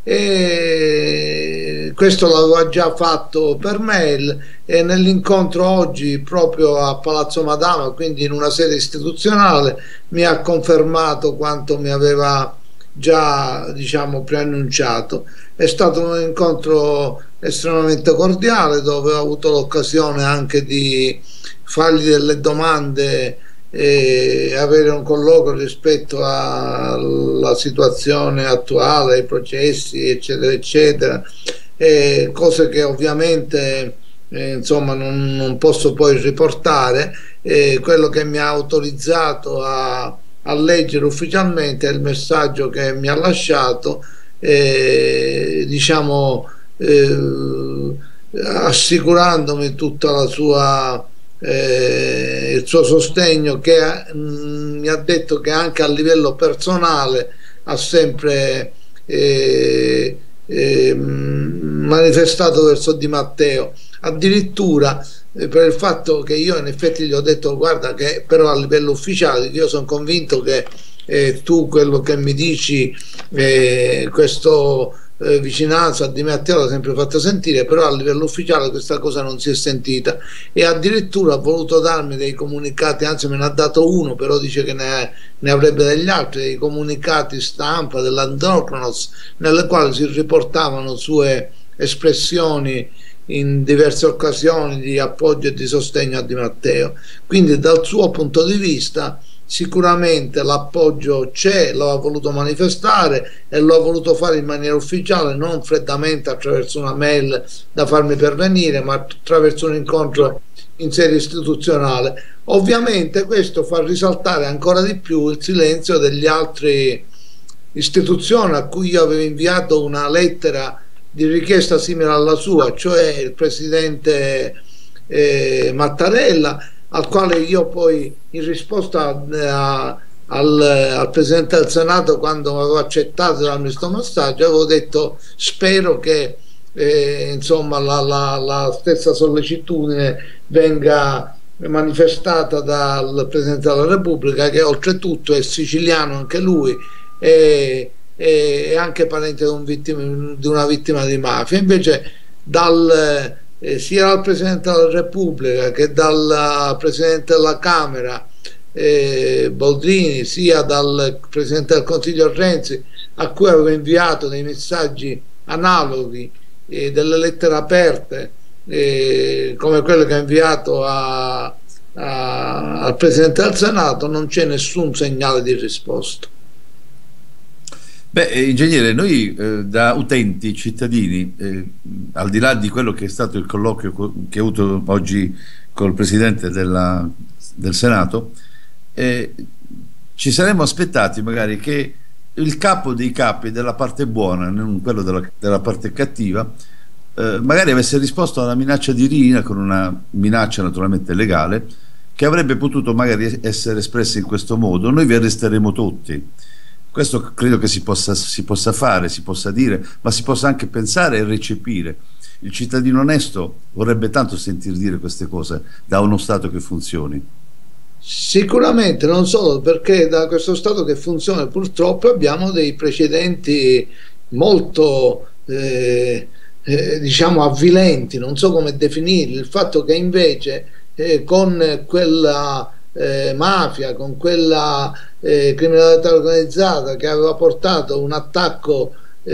e questo l'aveva già fatto per mail, e nell'incontro oggi proprio a Palazzo Madama, quindi in una sede istituzionale, mi ha confermato quanto mi aveva già, diciamo, preannunciato. È stato un incontro estremamente cordiale, dove ho avuto l'occasione anche di fargli delle domande e avere un colloquio rispetto alla situazione attuale, ai processi, eccetera eccetera, cose che ovviamente insomma non posso poi riportare. Quello che mi ha autorizzato a leggere ufficialmente è il messaggio che mi ha lasciato, diciamo, assicurandomi tutta la sua il suo sostegno, che mi ha detto che anche a livello personale ha sempre manifestato verso Di Matteo, addirittura per il fatto che io in effetti gli ho detto: guarda che però a livello ufficiale io sono convinto che tu quello che mi dici, questo vicinanza a Di Matteo l'ha sempre fatta sentire, però a livello ufficiale questa cosa non si è sentita, e addirittura ha voluto darmi dei comunicati, anzi me ne ha dato uno, però dice che ne avrebbe degli altri, dei comunicati stampa dell'Androcronos, nelle quali si riportavano sue espressioni in diverse occasioni di appoggio e di sostegno a Di Matteo. Quindi dal suo punto di vista sicuramente l'appoggio c'è, lo ha voluto manifestare e lo ha voluto fare in maniera ufficiale, non freddamente attraverso una mail da farmi pervenire, ma attraverso un incontro in sede istituzionale. Ovviamente questo fa risaltare ancora di più il silenzio degli altri istituzioni a cui io avevo inviato una lettera di richiesta simile alla sua, cioè il presidente Mattarella, al quale io poi, in risposta al Presidente del Senato, quando avevo accettato di darmi questo messaggio, avevo detto: spero che insomma la stessa sollecitudine venga manifestata dal Presidente della Repubblica, che oltretutto è siciliano anche lui, e anche parente di una vittima di mafia. Invece sia dal Presidente della Repubblica che dal Presidente della Camera Boldrini, sia dal Presidente del Consiglio Renzi, a cui avevo inviato dei messaggi analoghi, delle lettere aperte, come quello che ho inviato al Presidente del Senato, non c'è nessun segnale di risposta. Beh, ingegnere, noi da utenti, cittadini, al di là di quello che è stato il colloquio che ho avuto oggi col Presidente del Senato, ci saremmo aspettati magari che il capo dei capi della parte buona, non quello della parte cattiva, magari avesse risposto alla minaccia di Riina con una minaccia naturalmente legale, che avrebbe potuto magari essere espressa in questo modo: noi vi arresteremo tutti. Questo credo che si possa fare, si possa dire, ma si possa anche pensare e recepire. Il cittadino onesto vorrebbe tanto sentir dire queste cose da uno Stato che funzioni. Sicuramente, non solo perché da questo Stato che funziona purtroppo abbiamo dei precedenti molto diciamo avvilenti, non so come definirli, il fatto che invece con quella mafia, con quella criminalità organizzata che aveva portato un attacco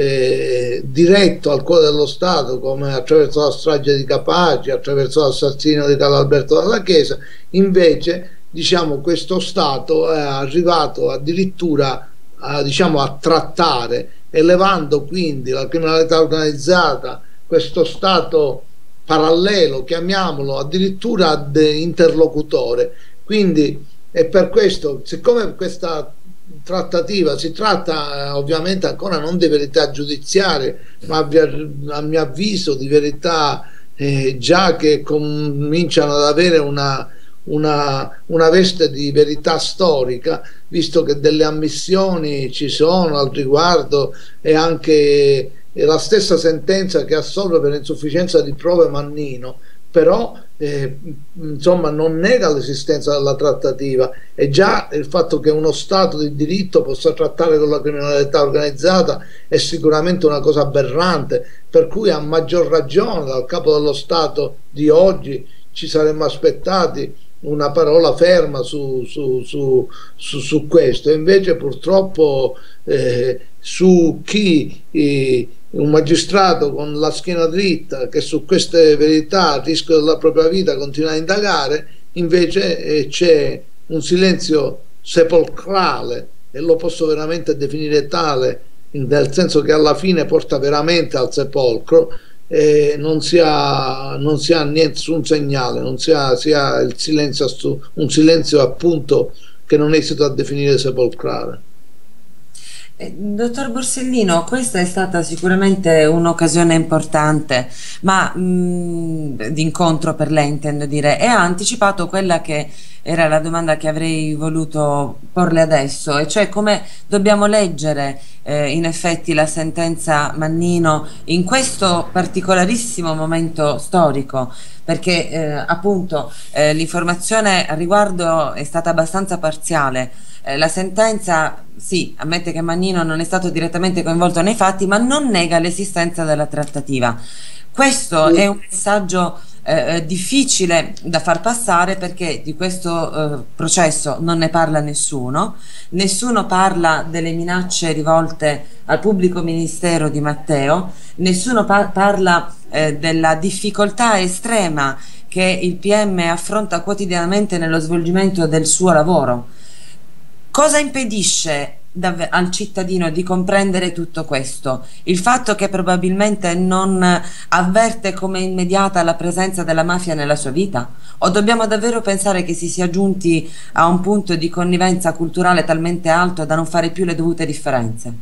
diretto al cuore dello Stato, come attraverso la strage di Capaci, attraverso l'assassinio di Carlo Alberto Dalla Chiesa, invece diciamo questo Stato è arrivato addirittura diciamo, a trattare, elevando quindi la criminalità organizzata, questo Stato parallelo, chiamiamolo, addirittura ad interlocutore. Quindi è per questo, siccome questa trattativa si tratta ovviamente ancora non di verità giudiziarie, ma a mio avviso di verità già che cominciano ad avere una veste di verità storica, visto che delle ammissioni ci sono al riguardo, e anche la stessa sentenza che assolve per insufficienza di prove Mannino, però insomma non nega l'esistenza della trattativa, e già il fatto che uno Stato di diritto possa trattare con la criminalità organizzata è sicuramente una cosa aberrante, per cui a maggior ragione dal capo dello Stato di oggi ci saremmo aspettati una parola ferma su questo. E invece purtroppo su chi un magistrato con la schiena dritta, che su queste verità a rischio della propria vita continua a indagare, invece c'è un silenzio sepolcrale, e lo posso veramente definire tale, nel senso che alla fine porta veramente al sepolcro, non si ha nessun segnale, non si ha il silenzio, un silenzio appunto che non esito a definire sepolcrale. Dottor Borsellino, questa è stata sicuramente un'occasione importante, ma di incontro per lei, intendo dire, e ha anticipato quella che era la domanda che avrei voluto porle adesso, e cioè come dobbiamo leggere in effetti la sentenza Mannino in questo particolarissimo momento storico, perché appunto l'informazione a riguardo è stata abbastanza parziale. La sentenza sì, ammette che Mannino non è stato direttamente coinvolto nei fatti, ma non nega l'esistenza della trattativa. Questo è un messaggio difficile da far passare, perché di questo processo non ne parla nessuno parla delle minacce rivolte al pubblico ministero di Matteo, nessuno parla della difficoltà estrema che il PM affronta quotidianamente nello svolgimento del suo lavoro. Cosa impedisce al cittadino di comprendere tutto questo? Il fatto che probabilmente non avverte come immediata la presenza della mafia nella sua vita? O dobbiamo davvero pensare che si sia giunti a un punto di connivenza culturale talmente alto da non fare più le dovute differenze?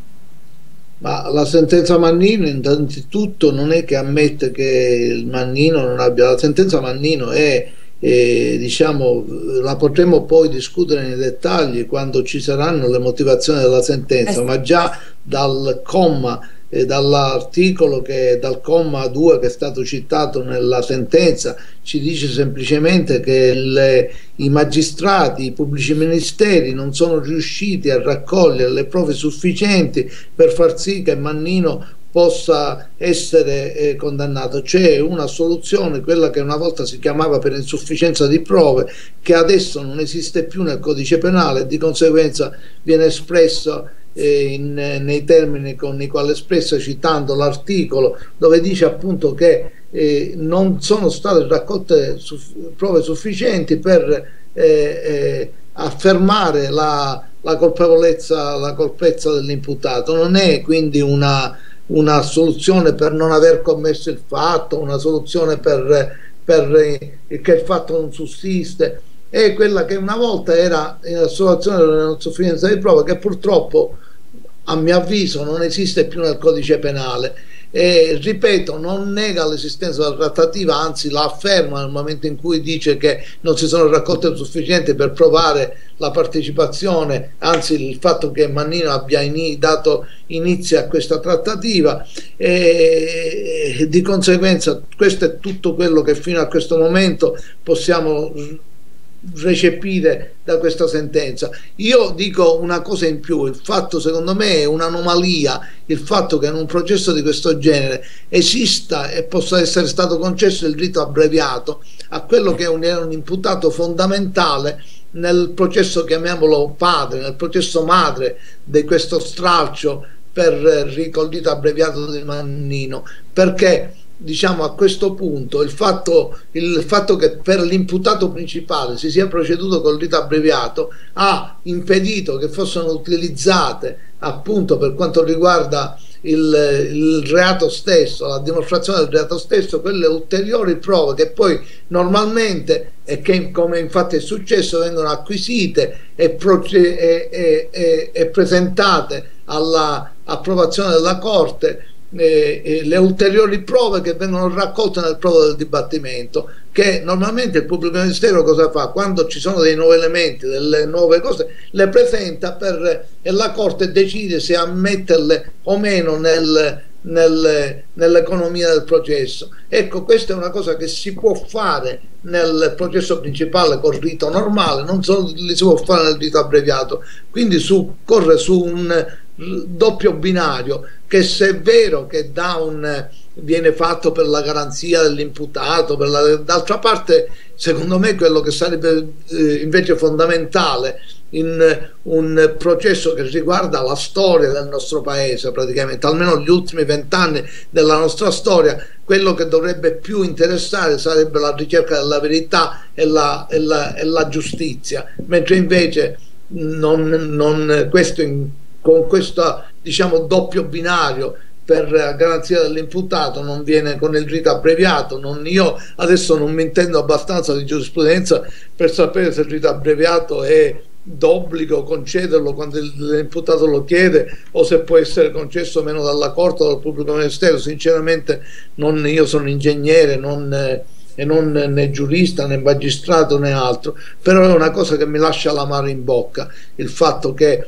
Ma la sentenza Mannino innanzitutto non è che ammette che il Mannino non abbia... La sentenza Mannino è... diciamo, la potremo poi discutere nei dettagli quando ci saranno le motivazioni della sentenza, ma già dal comma dall'articolo dal comma 2 che è stato citato nella sentenza ci dice semplicemente che i magistrati, i pubblici ministeri non sono riusciti a raccogliere le prove sufficienti per far sì che Mannino possa essere condannato. C'è una soluzione, quella che una volta si chiamava per insufficienza di prove, che adesso non esiste più nel codice penale e di conseguenza viene espressa nei termini con i quali è espressa, citando l'articolo dove dice appunto che non sono state raccolte prove sufficienti per affermare la colpezza dell'imputato. Non è quindi una soluzione per non aver commesso il fatto, una soluzione per che il fatto non sussiste, è quella che una volta era la soluzione della non sufficienza di prova, che purtroppo a mio avviso non esiste più nel codice penale. E ripeto, non nega l'esistenza della trattativa, anzi la afferma nel momento in cui dice che non si sono raccolte sufficienti per provare la partecipazione, anzi il fatto che Mannino abbia dato inizio a questa trattativa, e di conseguenza questo è tutto quello che fino a questo momento possiamo recepire da questa sentenza. Io dico una cosa in più: il fatto, secondo me, è un'anomalia il fatto che in un processo di questo genere esista e possa essere stato concesso il rito abbreviato a quello che era un imputato fondamentale nel processo, chiamiamolo padre, nel processo madre di questo stralcio per il rito abbreviato di Mannino, perché diciamo a questo punto il fatto che per l'imputato principale si sia proceduto col rito abbreviato ha impedito che fossero utilizzate, appunto, per quanto riguarda il reato stesso, la dimostrazione del reato stesso, quelle ulteriori prove che poi normalmente, e che come infatti è successo, vengono acquisite e presentate all'approvazione della Corte, le ulteriori prove che vengono raccolte nel prova del dibattimento, che normalmente il pubblico ministero cosa fa? Quando ci sono dei nuovi elementi, delle nuove cose, le presenta e la Corte decide se ammetterle o meno nell'economia del processo. Ecco, questa è una cosa che si può fare nel processo principale col rito normale, non solo li si può fare nel rito abbreviato, quindi corre su un doppio binario, che se è vero che viene fatto per la garanzia dell'imputato, d'altra parte secondo me quello che sarebbe invece fondamentale in un processo che riguarda la storia del nostro paese, praticamente almeno gli ultimi 20 anni della nostra storia, quello che dovrebbe più interessare sarebbe la ricerca della verità e la giustizia, mentre invece con questo, diciamo, doppio binario per garanzia dell'imputato non viene con il rito abbreviato. Io adesso non mi intendo abbastanza di giurisprudenza per sapere se il rito abbreviato è d'obbligo concederlo quando l'imputato lo chiede o se può essere concesso meno dalla Corte o dal pubblico ministero. Sinceramente io sono ingegnere, e non né giurista né magistrato né altro, però è una cosa che mi lascia l'amaro in bocca, il fatto che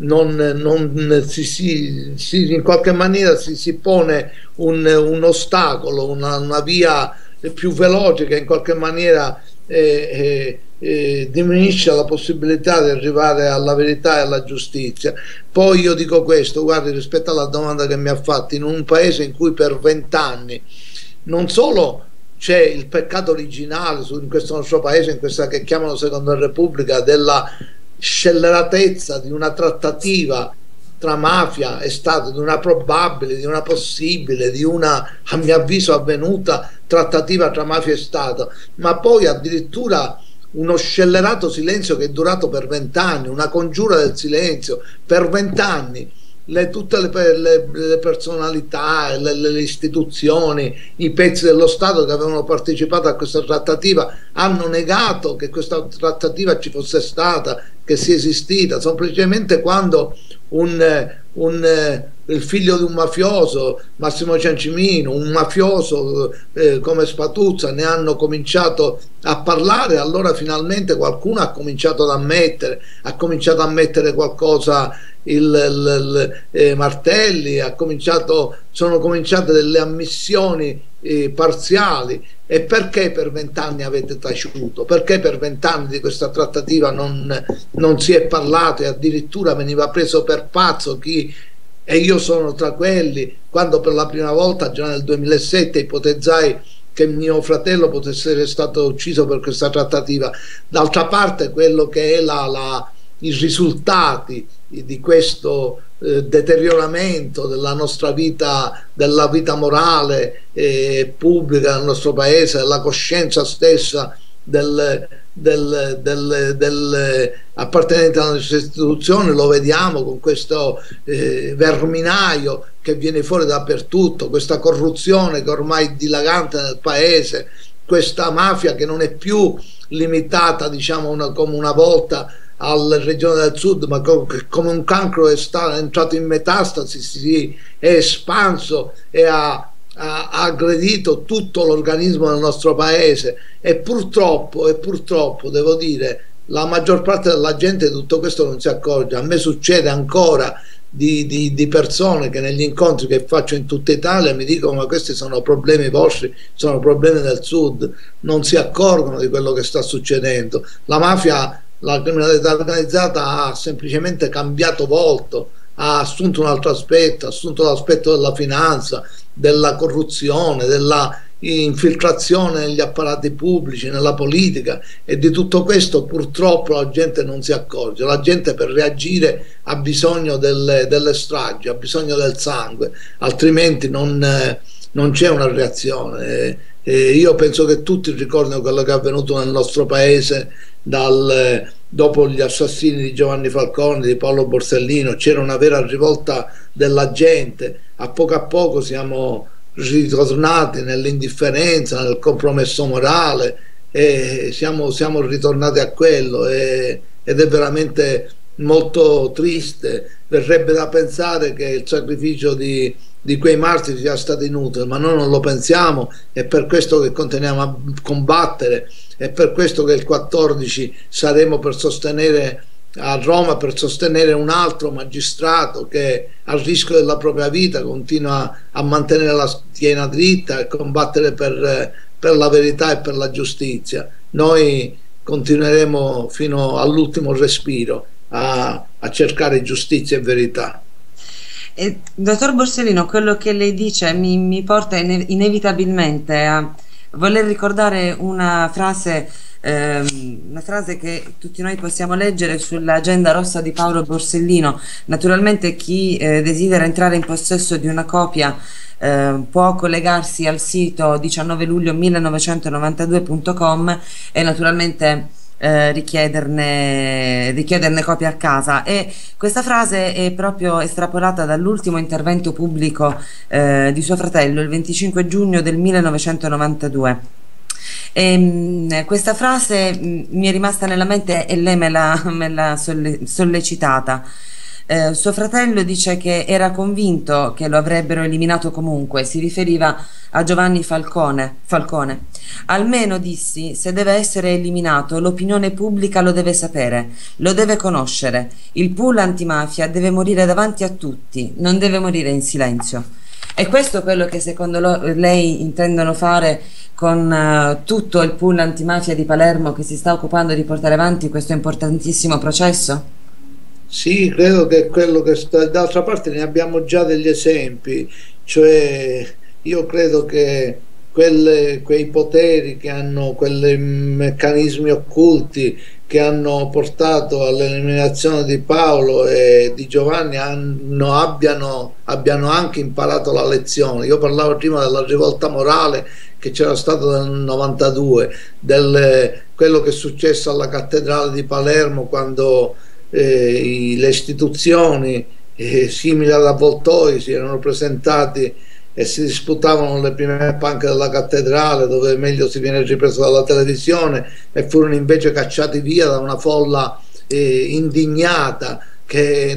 in qualche maniera si pone un ostacolo, una via più veloce che in qualche maniera diminuisce la possibilità di arrivare alla verità e alla giustizia. Poi io dico questo, guardi, rispetto alla domanda che mi ha fatto, in un paese in cui per 20 anni non solo c'è il peccato originale in questo nostro paese, in questa che chiamano Seconda Repubblica, della scelleratezza di una trattativa tra mafia e Stato, di una probabile, di una possibile, di una, a mio avviso, avvenuta trattativa tra mafia e Stato, ma poi addirittura uno scellerato silenzio che è durato per 20 anni, una congiura del silenzio per 20 anni. Tutte le personalità, le istituzioni, i pezzi dello Stato che avevano partecipato a questa trattativa hanno negato che questa trattativa ci fosse stata, che sia esistita, semplicemente quando il figlio di un mafioso, Massimo Ciancimino, un mafioso come Spatuzza, ne hanno cominciato a parlare, allora finalmente qualcuno ha cominciato ad ammettere qualcosa. Martelli sono cominciate delle ammissioni parziali. E perché per 20 anni avete taciuto? Perché per 20 anni di questa trattativa non si è parlato e addirittura veniva preso per pazzo e io sono tra quelli, quando per la prima volta già nel 2007 ipotizzai che mio fratello potesse essere stato ucciso per questa trattativa. D'altra parte quello che è i risultati di questo deterioramento della nostra vita, della vita morale e pubblica del nostro paese, della coscienza stessa appartenenti alla nostra istituzione, lo vediamo con questo verminaio che viene fuori dappertutto, questa corruzione che ormai è dilagante nel paese, questa mafia che non è più limitata, diciamo, come una volta alla regione del sud, ma come un cancro è entrato in metastasi, è espanso e ha aggredito tutto l'organismo del nostro paese, e purtroppo devo dire, la maggior parte della gente di tutto questo non si accorge. A me succede ancora di persone che negli incontri che faccio in tutta Italia mi dicono: ma questi sono problemi vostri, sono problemi del Sud, non si accorgono di quello che sta succedendo. La mafia, la criminalità organizzata ha semplicemente cambiato volto, ha assunto un altro aspetto, ha assunto l'aspetto della finanza, della corruzione, della infiltrazione negli apparati pubblici, nella politica, e di tutto questo purtroppo la gente non si accorge. La gente per reagire ha bisogno delle stragi, ha bisogno del sangue, altrimenti non c'è una reazione. Io penso che tutti ricordino quello che è avvenuto nel nostro paese dopo gli assassini di Giovanni Falcone, di Paolo Borsellino. C'era una vera rivolta della gente, a poco siamo ritornati nell'indifferenza, nel compromesso morale, e siamo ritornati a quello, ed è veramente molto triste. Verrebbe da pensare che il sacrificio di quei martiri sia stato inutile, ma noi non lo pensiamo. È per questo che continuiamo a combattere, è per questo che il 14 saremo a Roma per sostenere un altro magistrato che a rischio della propria vita continua a mantenere la schiena dritta e combattere per la verità e per la giustizia. Noi continueremo fino all'ultimo respiro a cercare giustizia e verità. Dottor Borsellino, quello che lei dice mi porta inevitabilmente a voler ricordare una frase che tutti noi possiamo leggere sull'agenda rossa di Paolo Borsellino. Naturalmente chi desidera entrare in possesso di una copia può collegarsi al sito 19luglio1992.com e naturalmente richiederne copia a casa. E questa frase è proprio estrapolata dall'ultimo intervento pubblico di suo fratello il 25 giugno del 1992. Questa frase mi è rimasta nella mente e lei me l'ha sollecitata. Suo fratello dice che era convinto che lo avrebbero eliminato comunque, si riferiva a Giovanni Falcone. Almeno, dissi, se deve essere eliminato l'opinione pubblica lo deve sapere, lo deve conoscere. Il pool antimafia deve morire davanti a tutti, non deve morire in silenzio. E questo è quello che secondo lei intendono fare con tutto il pool antimafia di Palermo che si sta occupando di portare avanti questo importantissimo processo? Sì, credo che quello che sta, d'altra parte ne abbiamo già degli esempi, cioè io credo che quei poteri che hanno, quei meccanismi occulti che hanno portato all'eliminazione di Paolo e di Giovanni abbiano anche imparato la lezione. Io parlavo prima della rivolta morale che c'era stata nel 92, quello che è successo alla cattedrale di Palermo quando le istituzioni simili ad avvoltoi si erano presentati e si disputavano le prime panche della cattedrale, dove meglio si viene ripreso dalla televisione, e furono invece cacciati via da una folla indignata che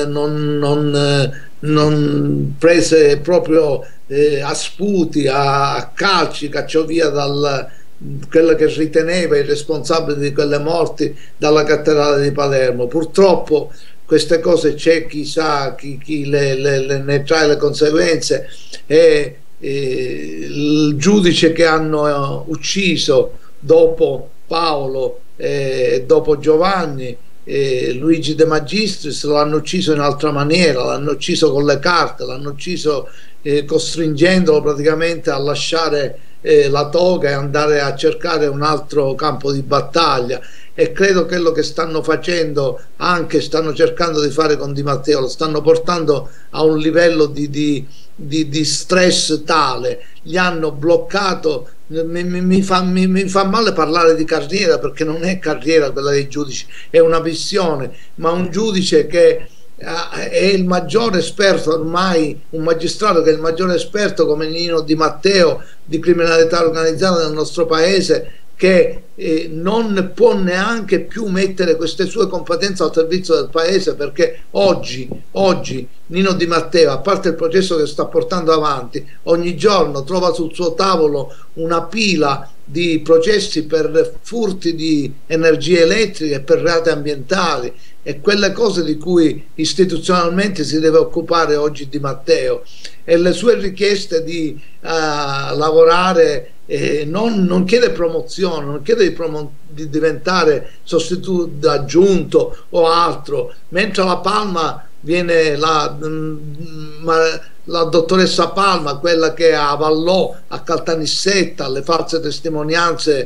non prese proprio a sputi, a calci, cacciò via quello che riteneva il responsabile di quelle morti dalla cattedrale di Palermo. Purtroppo queste cose c'è chi sa, chi ne trae le conseguenze, e il giudice che hanno ucciso dopo Paolo e dopo Giovanni, Luigi De Magistris, l'hanno ucciso in altra maniera, l'hanno ucciso con le carte, l'hanno ucciso costringendolo praticamente a lasciare la toga e andare a cercare un altro campo di battaglia. E credo che quello che stanno facendo, anche stanno cercando di fare con Di Matteo, lo stanno portando a un livello di stress tale. Gli hanno bloccato. Mi fa male parlare di carriera, perché non è carriera quella dei giudici, è una missione, ma un giudice che è il maggiore esperto ormai, un magistrato che è il maggiore esperto come Nino Di Matteo di criminalità organizzata nel nostro paese, che non può neanche più mettere queste sue competenze al servizio del paese, perché oggi Nino Di Matteo, a parte il processo che sta portando avanti, ogni giorno trova sul suo tavolo una pila di processi per furti di energie elettriche e per reati ambientali, e quelle cose di cui istituzionalmente si deve occupare oggi Di Matteo, e le sue richieste di lavorare, non chiede promozione, non chiede di diventare sostituto aggiunto o altro, mentre la Palma viene la dottoressa Palma, quella che avallò a Caltanissetta le false testimonianze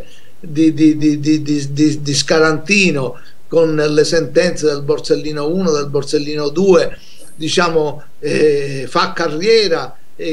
di Scarantino con le sentenze del Borsellino 1, del Borsellino 2, diciamo, fa carriera.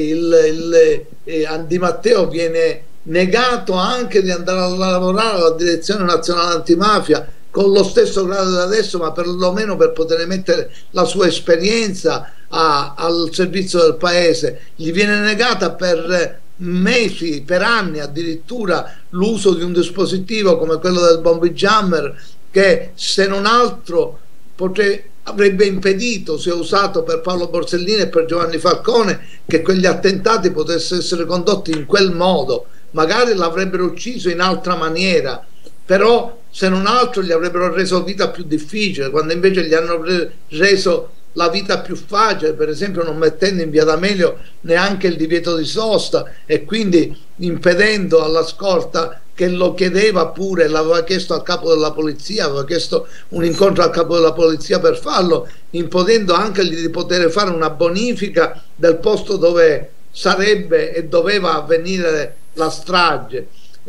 Di Matteo viene negato anche di andare a lavorare alla Direzione Nazionale Antimafia con lo stesso grado di adesso, ma perlomeno per poter mettere la sua esperienza al servizio del paese. Gli viene negata per mesi, per anni addirittura, l'uso di un dispositivo come quello del Bombi Jammer, che se non altro avrebbe impedito, se usato per Paolo Borsellino e per Giovanni Falcone, che quegli attentati potessero essere condotti in quel modo. Magari l'avrebbero ucciso in altra maniera, però se non altro gli avrebbero reso vita più difficile, quando invece gli hanno reso la vita più facile, per esempio non mettendo in via D'Amelio neanche il divieto di sosta, e quindi impedendo alla scorta, che lo chiedeva pure, l'aveva chiesto al capo della polizia, aveva chiesto un incontro al capo della polizia per farlo, impedendo anche di poter fare una bonifica del posto dove sarebbe e doveva avvenire la strage,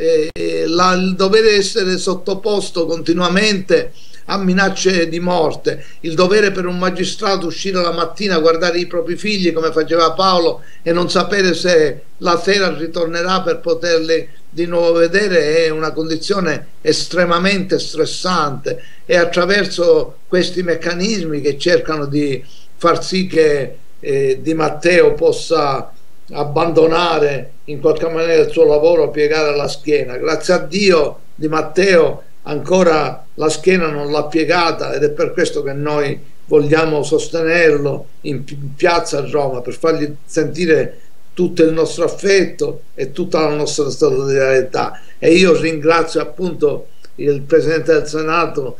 il dovere essere sottoposto continuamente a minacce di morte, il dovere per un magistrato uscire la mattina a guardare i propri figli come faceva Paolo e non sapere se la sera ritornerà per poterli di nuovo vedere, è una condizione estremamente stressante, e attraverso questi meccanismi che cercano di far sì che Di Matteo possa abbandonare in qualche maniera il suo lavoro, piegare la schiena. Grazie a Dio Di Matteo ancora la schiena non l'ha piegata, ed è per questo che noi vogliamo sostenerlo in piazza a Roma, per fargli sentire tutto il nostro affetto e tutta la nostra solidarietà. E io ringrazio appunto il Presidente del Senato,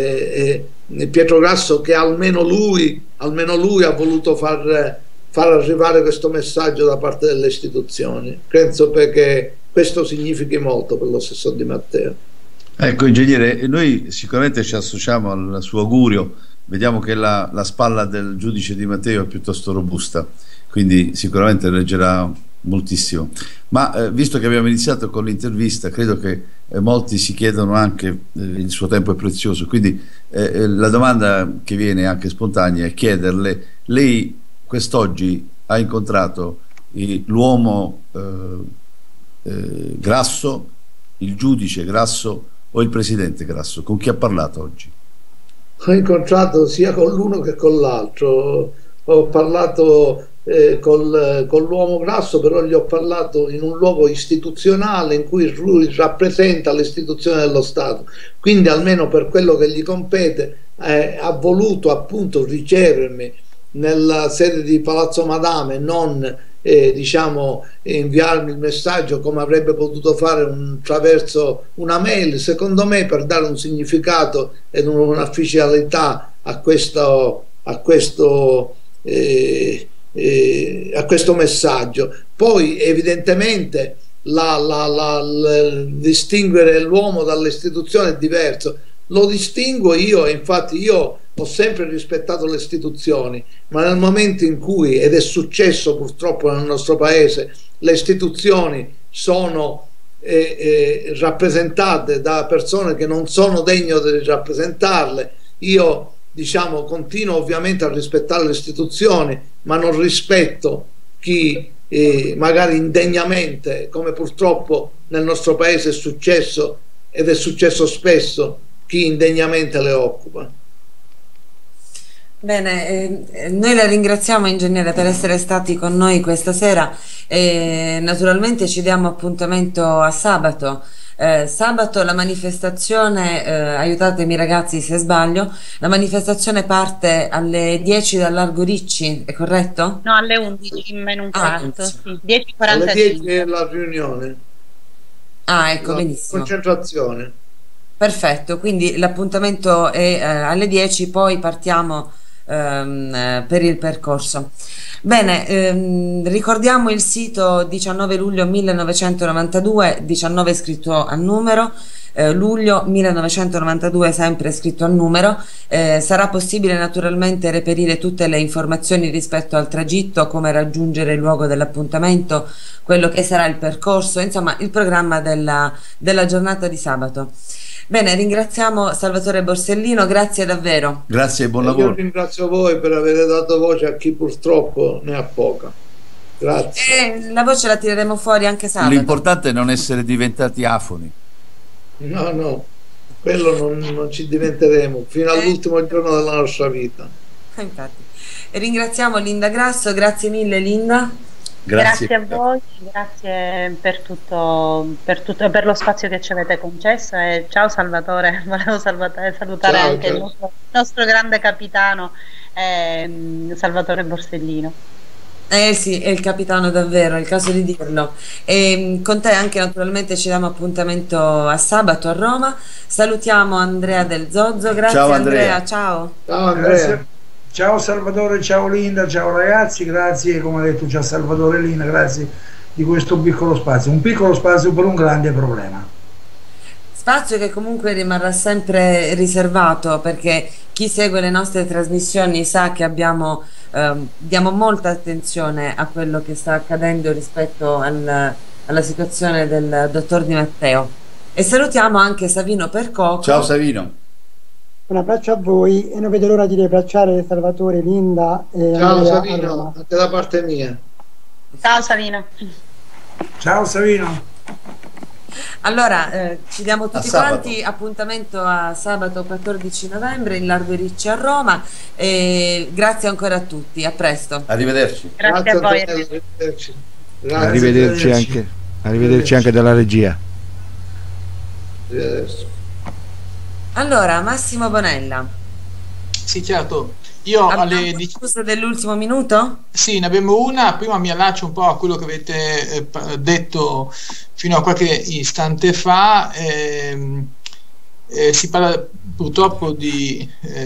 Pietro Grasso, che almeno lui ha voluto far arrivare questo messaggio da parte delle istituzioni. Penso perché questo significhi molto per lo stesso Di Matteo. Ecco, ingegnere, noi sicuramente ci associamo al suo augurio. Vediamo che la spalla del giudice Di Matteo è piuttosto robusta, quindi sicuramente leggerà moltissimo. Ma visto che abbiamo iniziato con l'intervista, credo che molti si chiedono anche, il suo tempo è prezioso, quindi la domanda che viene anche spontanea è chiederle: lei quest'oggi ha incontrato l'uomo Grasso, il giudice Grasso o il presidente Grasso? Con chi ha parlato oggi? Ho incontrato sia con l'uno che con l'altro. Ho parlato con l'uomo Grasso, però gli ho parlato in un luogo istituzionale in cui lui rappresenta l'istituzione dello Stato, quindi almeno per quello che gli compete ha voluto appunto ricevermi nella sede di Palazzo Madama, non diciamo inviarmi il messaggio come avrebbe potuto fare attraverso una mail, secondo me, per dare un significato ed un'ufficialità a questo messaggio. Poi evidentemente distinguere l'uomo dall'istituzione è diverso. Lo distingo io, e infatti io ho sempre rispettato le istituzioni, ma nel momento in cui, ed è successo purtroppo nel nostro paese, le istituzioni sono rappresentate da persone che non sono degne di rappresentarle, io diciamo continuo ovviamente a rispettare le istituzioni, ma non rispetto chi magari indegnamente, come purtroppo nel nostro paese è successo ed è successo spesso, chi indegnamente le occupa. Bene, noi la ringraziamo, ingegnere, per essere stati con noi questa sera, e naturalmente ci diamo appuntamento a sabato. Sabato la manifestazione, aiutatemi ragazzi se sbaglio, la manifestazione parte alle 10 dal Largo Ricci, è corretto? No, alle 11 meno un quarto, sì. 10:45. Alle 10 è la riunione. Ah, ecco, la benissimo. Concentrazione. Perfetto, quindi l'appuntamento è alle 10, poi partiamo per il percorso. Bene, ricordiamo il sito 19 luglio 1992, 19 scritto a numero, luglio 1992 sempre scritto a numero. Sarà possibile naturalmente reperire tutte le informazioni rispetto al tragitto, come raggiungere il luogo dell'appuntamento, quello che sarà il percorso, insomma il programma della giornata di sabato. Bene, ringraziamo Salvatore Borsellino, grazie davvero. Grazie e buon Io lavoro. ringrazio voi per aver dato voce a chi purtroppo ne ha poca. Grazie. E la voce la tireremo fuori anche sabato. L'importante è non essere diventati afoni. No, quello non ci diventeremo fino all'ultimo giorno della nostra vita. Infatti. E ringraziamo Linda Grasso, grazie mille Linda. Grazie a voi, grazie per per lo spazio che ci avete concesso, e ciao Salvatore, volevo salutare Ciao, anche ciao. il nostro grande capitano Salvatore Borsellino. Sì, è il capitano davvero, è il caso di dirlo. E con te anche naturalmente ci diamo appuntamento a sabato a Roma. Salutiamo Andrea del Zozzo, grazie Ciao, Andrea, Andrea. ciao. Ciao Andrea. Grazie. Ciao Salvatore, ciao Linda, ciao ragazzi, grazie, come ha detto già Salvatore e Linda, grazie di questo piccolo spazio. Un piccolo spazio per un grande problema. Spazio che comunque rimarrà sempre riservato, perché chi segue le nostre trasmissioni sa che diamo molta attenzione a quello che sta accadendo rispetto alla situazione del dottor Di Matteo. E salutiamo anche Savino Percoco. Ciao Savino. Un abbraccio a voi e non vedo l'ora di riabbracciare Salvatore, Linda e Ciao Andrea a Savino, Roma. anche da parte mia. Ciao Savino. Ciao Savino. Allora, ci diamo tutti sabato. quanti appuntamento a sabato 14 novembre in Largo Ricci a Roma, e grazie ancora a tutti, a presto. Arrivederci. Grazie a voi. Antonello, arrivederci. Grazie. Arrivederci anche dalla regia. Arrivederci. Allora, Massimo Bonella, Sì, certo. Io abbiamo alle qualcosa dell'ultimo minuto? Sì, ne abbiamo una. Prima mi allaccio un po' a quello che avete detto fino a qualche istante fa. Si parla purtroppo di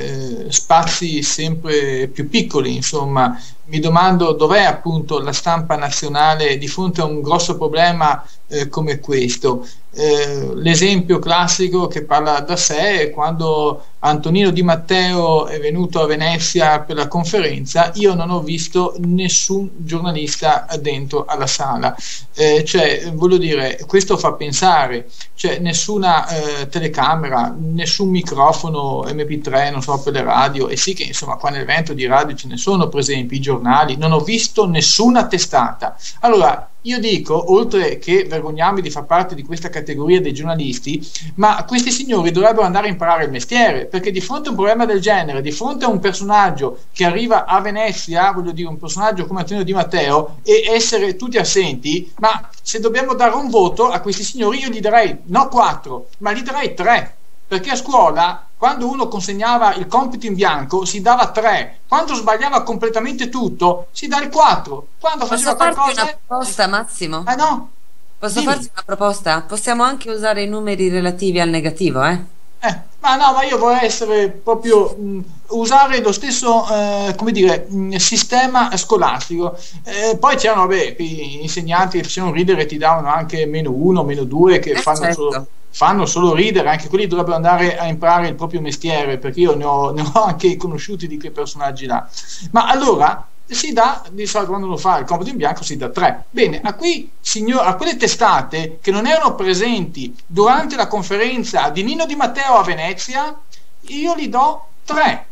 spazi sempre più piccoli, insomma. Mi domando dov'è appunto la stampa nazionale di fronte a un grosso problema come questo. L'esempio classico che parla da sé è quando Antonino Di Matteo è venuto a Venezia per la conferenza. Io non ho visto nessun giornalista dentro alla sala, cioè voglio dire, questo fa pensare, cioè nessuna telecamera, nessun microfono MP3, non so, per le radio, e sì che insomma qua nell'evento di radio ce ne sono per esempio i giornali, non ho visto nessuna testata. Allora io dico, oltre che vergognarmi di far parte di questa categoria dei giornalisti, ma questi signori dovrebbero andare a imparare il mestiere, perché di fronte a un problema del genere, di fronte a un personaggio che arriva a Venezia, voglio dire un personaggio come Antonio Di Matteo, e essere tutti assenti, ma se dobbiamo dare un voto a questi signori io gli darei no 4, ma gli darei 3, perché a scuola quando uno consegnava il compito in bianco si dava 3, quando sbagliava completamente tutto si dà il 4, quando Posso faceva farti qualcosa una proposta, Massimo? no. Posso Dimmi. farti una proposta? Possiamo anche usare i numeri relativi al negativo, eh? Ma io vorrei essere proprio usare lo stesso come dire sistema scolastico. Poi c'erano gli insegnanti che facevano ridere e ti davano anche -1, -2 che fanno solo ridere, anche quelli dovrebbero andare a imparare il proprio mestiere, perché io ne ho anche conosciuti di quei personaggi là. Ma allora si dà, di solito quando uno fa il compito in bianco si dà 3. Bene, a quelle testate che non erano presenti durante la conferenza di Nino Di Matteo a Venezia, io gli do 3.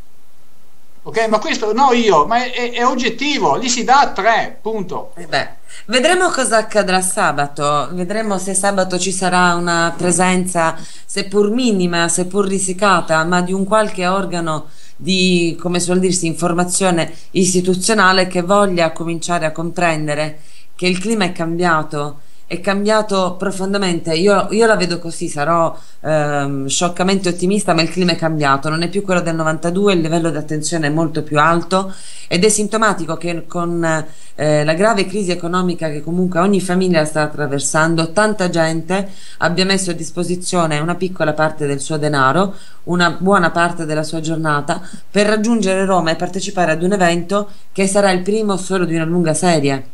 Ok, ma questo ma è oggettivo, gli si dà 3, punto. Vedremo cosa accadrà sabato, vedremo se sabato ci sarà una presenza seppur minima, seppur risicata, ma di un qualche organo di, come suol dirsi, informazione istituzionale che voglia cominciare a comprendere che il clima è cambiato è cambiato profondamente. Io la vedo così, sarò scioccamente ottimista, ma il clima è cambiato, non è più quello del 92, il livello di attenzione è molto più alto ed è sintomatico che con la grave crisi economica che comunque ogni famiglia sta attraversando, tanta gente abbia messo a disposizione una piccola parte del suo denaro, una buona parte della sua giornata per raggiungere Roma e partecipare ad un evento che sarà il primo solo di una lunga serie.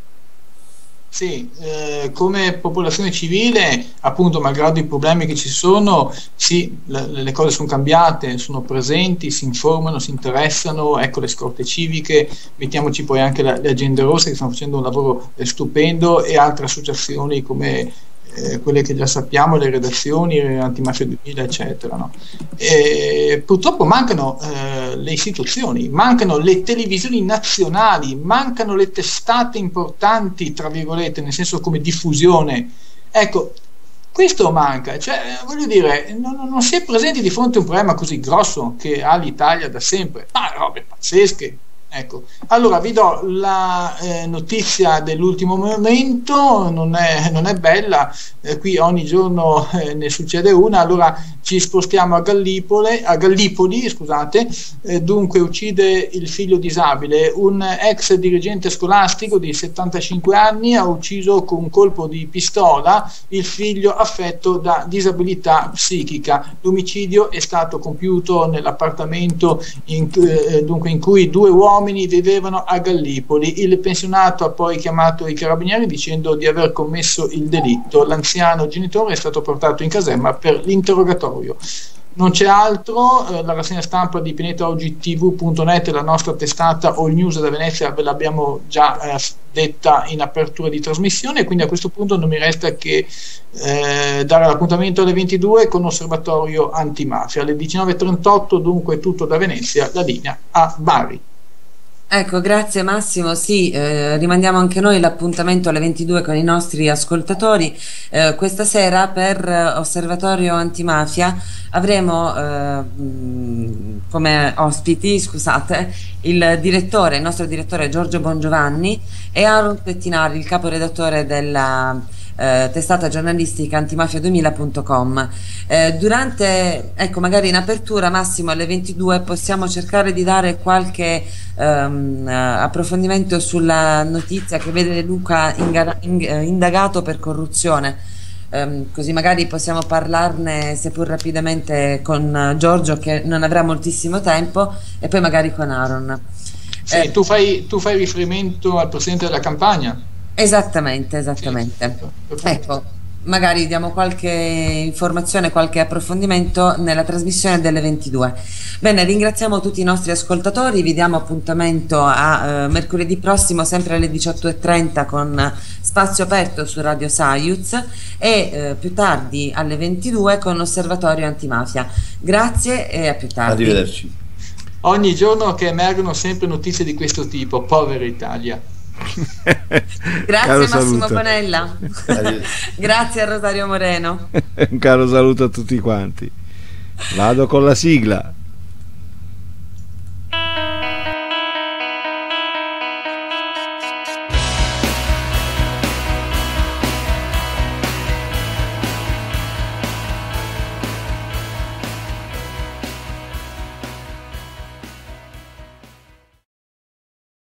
Sì, come popolazione civile, appunto, malgrado i problemi che ci sono, sì, le cose sono cambiate, sono presenti, si informano, si interessano, ecco le scorte civiche, mettiamoci poi anche le agende rosse che stanno facendo un lavoro stupendo e altre associazioni come quelle che già sappiamo, le redazioni, Antimafia 2000, eccetera, no? Purtroppo mancano le istituzioni, mancano le televisioni nazionali, mancano le testate importanti, tra virgolette, nel senso come diffusione. Ecco, questo manca, cioè, voglio dire, non si è presenti di fronte a un problema così grosso che ha l'Italia da sempre, ma robe pazzesche. Ecco, allora vi do la notizia dell'ultimo momento, non è bella, qui ogni giorno ne succede una. Allora ci spostiamo a Gallipoli, scusate, dunque uccide il figlio disabile, un ex dirigente scolastico di 75 anni ha ucciso con un colpo di pistola il figlio affetto da disabilità psichica. L'omicidio è stato compiuto nell'appartamento in cui due uomini vivevano a Gallipoli. Il pensionato ha poi chiamato i carabinieri dicendo di aver commesso il delitto. L'anziano genitore è stato portato in caserma per l'interrogatorio. Non c'è altro, la rassegna stampa di pianetaogtv.net, la nostra testata All News da Venezia, ve l'abbiamo già detta in apertura di trasmissione, quindi a questo punto non mi resta che dare l'appuntamento alle 22 con Osservatorio Antimafia. Alle 19:38 dunque tutto da Venezia, la linea a Bari. Ecco, grazie Massimo. Sì, rimandiamo anche noi l'appuntamento alle 22 con i nostri ascoltatori. Questa sera per Osservatorio Antimafia avremo come ospiti, scusate, il nostro direttore Giorgio Bongiovanni e Aaron Pettinari, il caporedattore della testata giornalistica antimafia2000.com. Durante, ecco, magari in apertura, Massimo, alle 22 possiamo cercare di dare qualche approfondimento sulla notizia che vede Luca indagato per corruzione, così magari possiamo parlarne seppur rapidamente con Giorgio, che non avrà moltissimo tempo, e poi magari con Aaron. Sì, tu fai riferimento al presidente della campagna? Esattamente. Sì. Ecco, magari diamo qualche informazione, qualche approfondimento nella trasmissione delle 22. Bene, ringraziamo tutti i nostri ascoltatori, vi diamo appuntamento a mercoledì prossimo sempre alle 18:30 con Spazio Aperto su Radio Saiuz e più tardi alle 22 con Osservatorio Antimafia. Grazie e a più tardi. Arrivederci. Ogni giorno che emergono sempre notizie di questo tipo, povera Italia. Grazie Caro Massimo saluto. Bonella. Grazie a Rosario Moreno. Un caro saluto a tutti quanti. Vado con la sigla.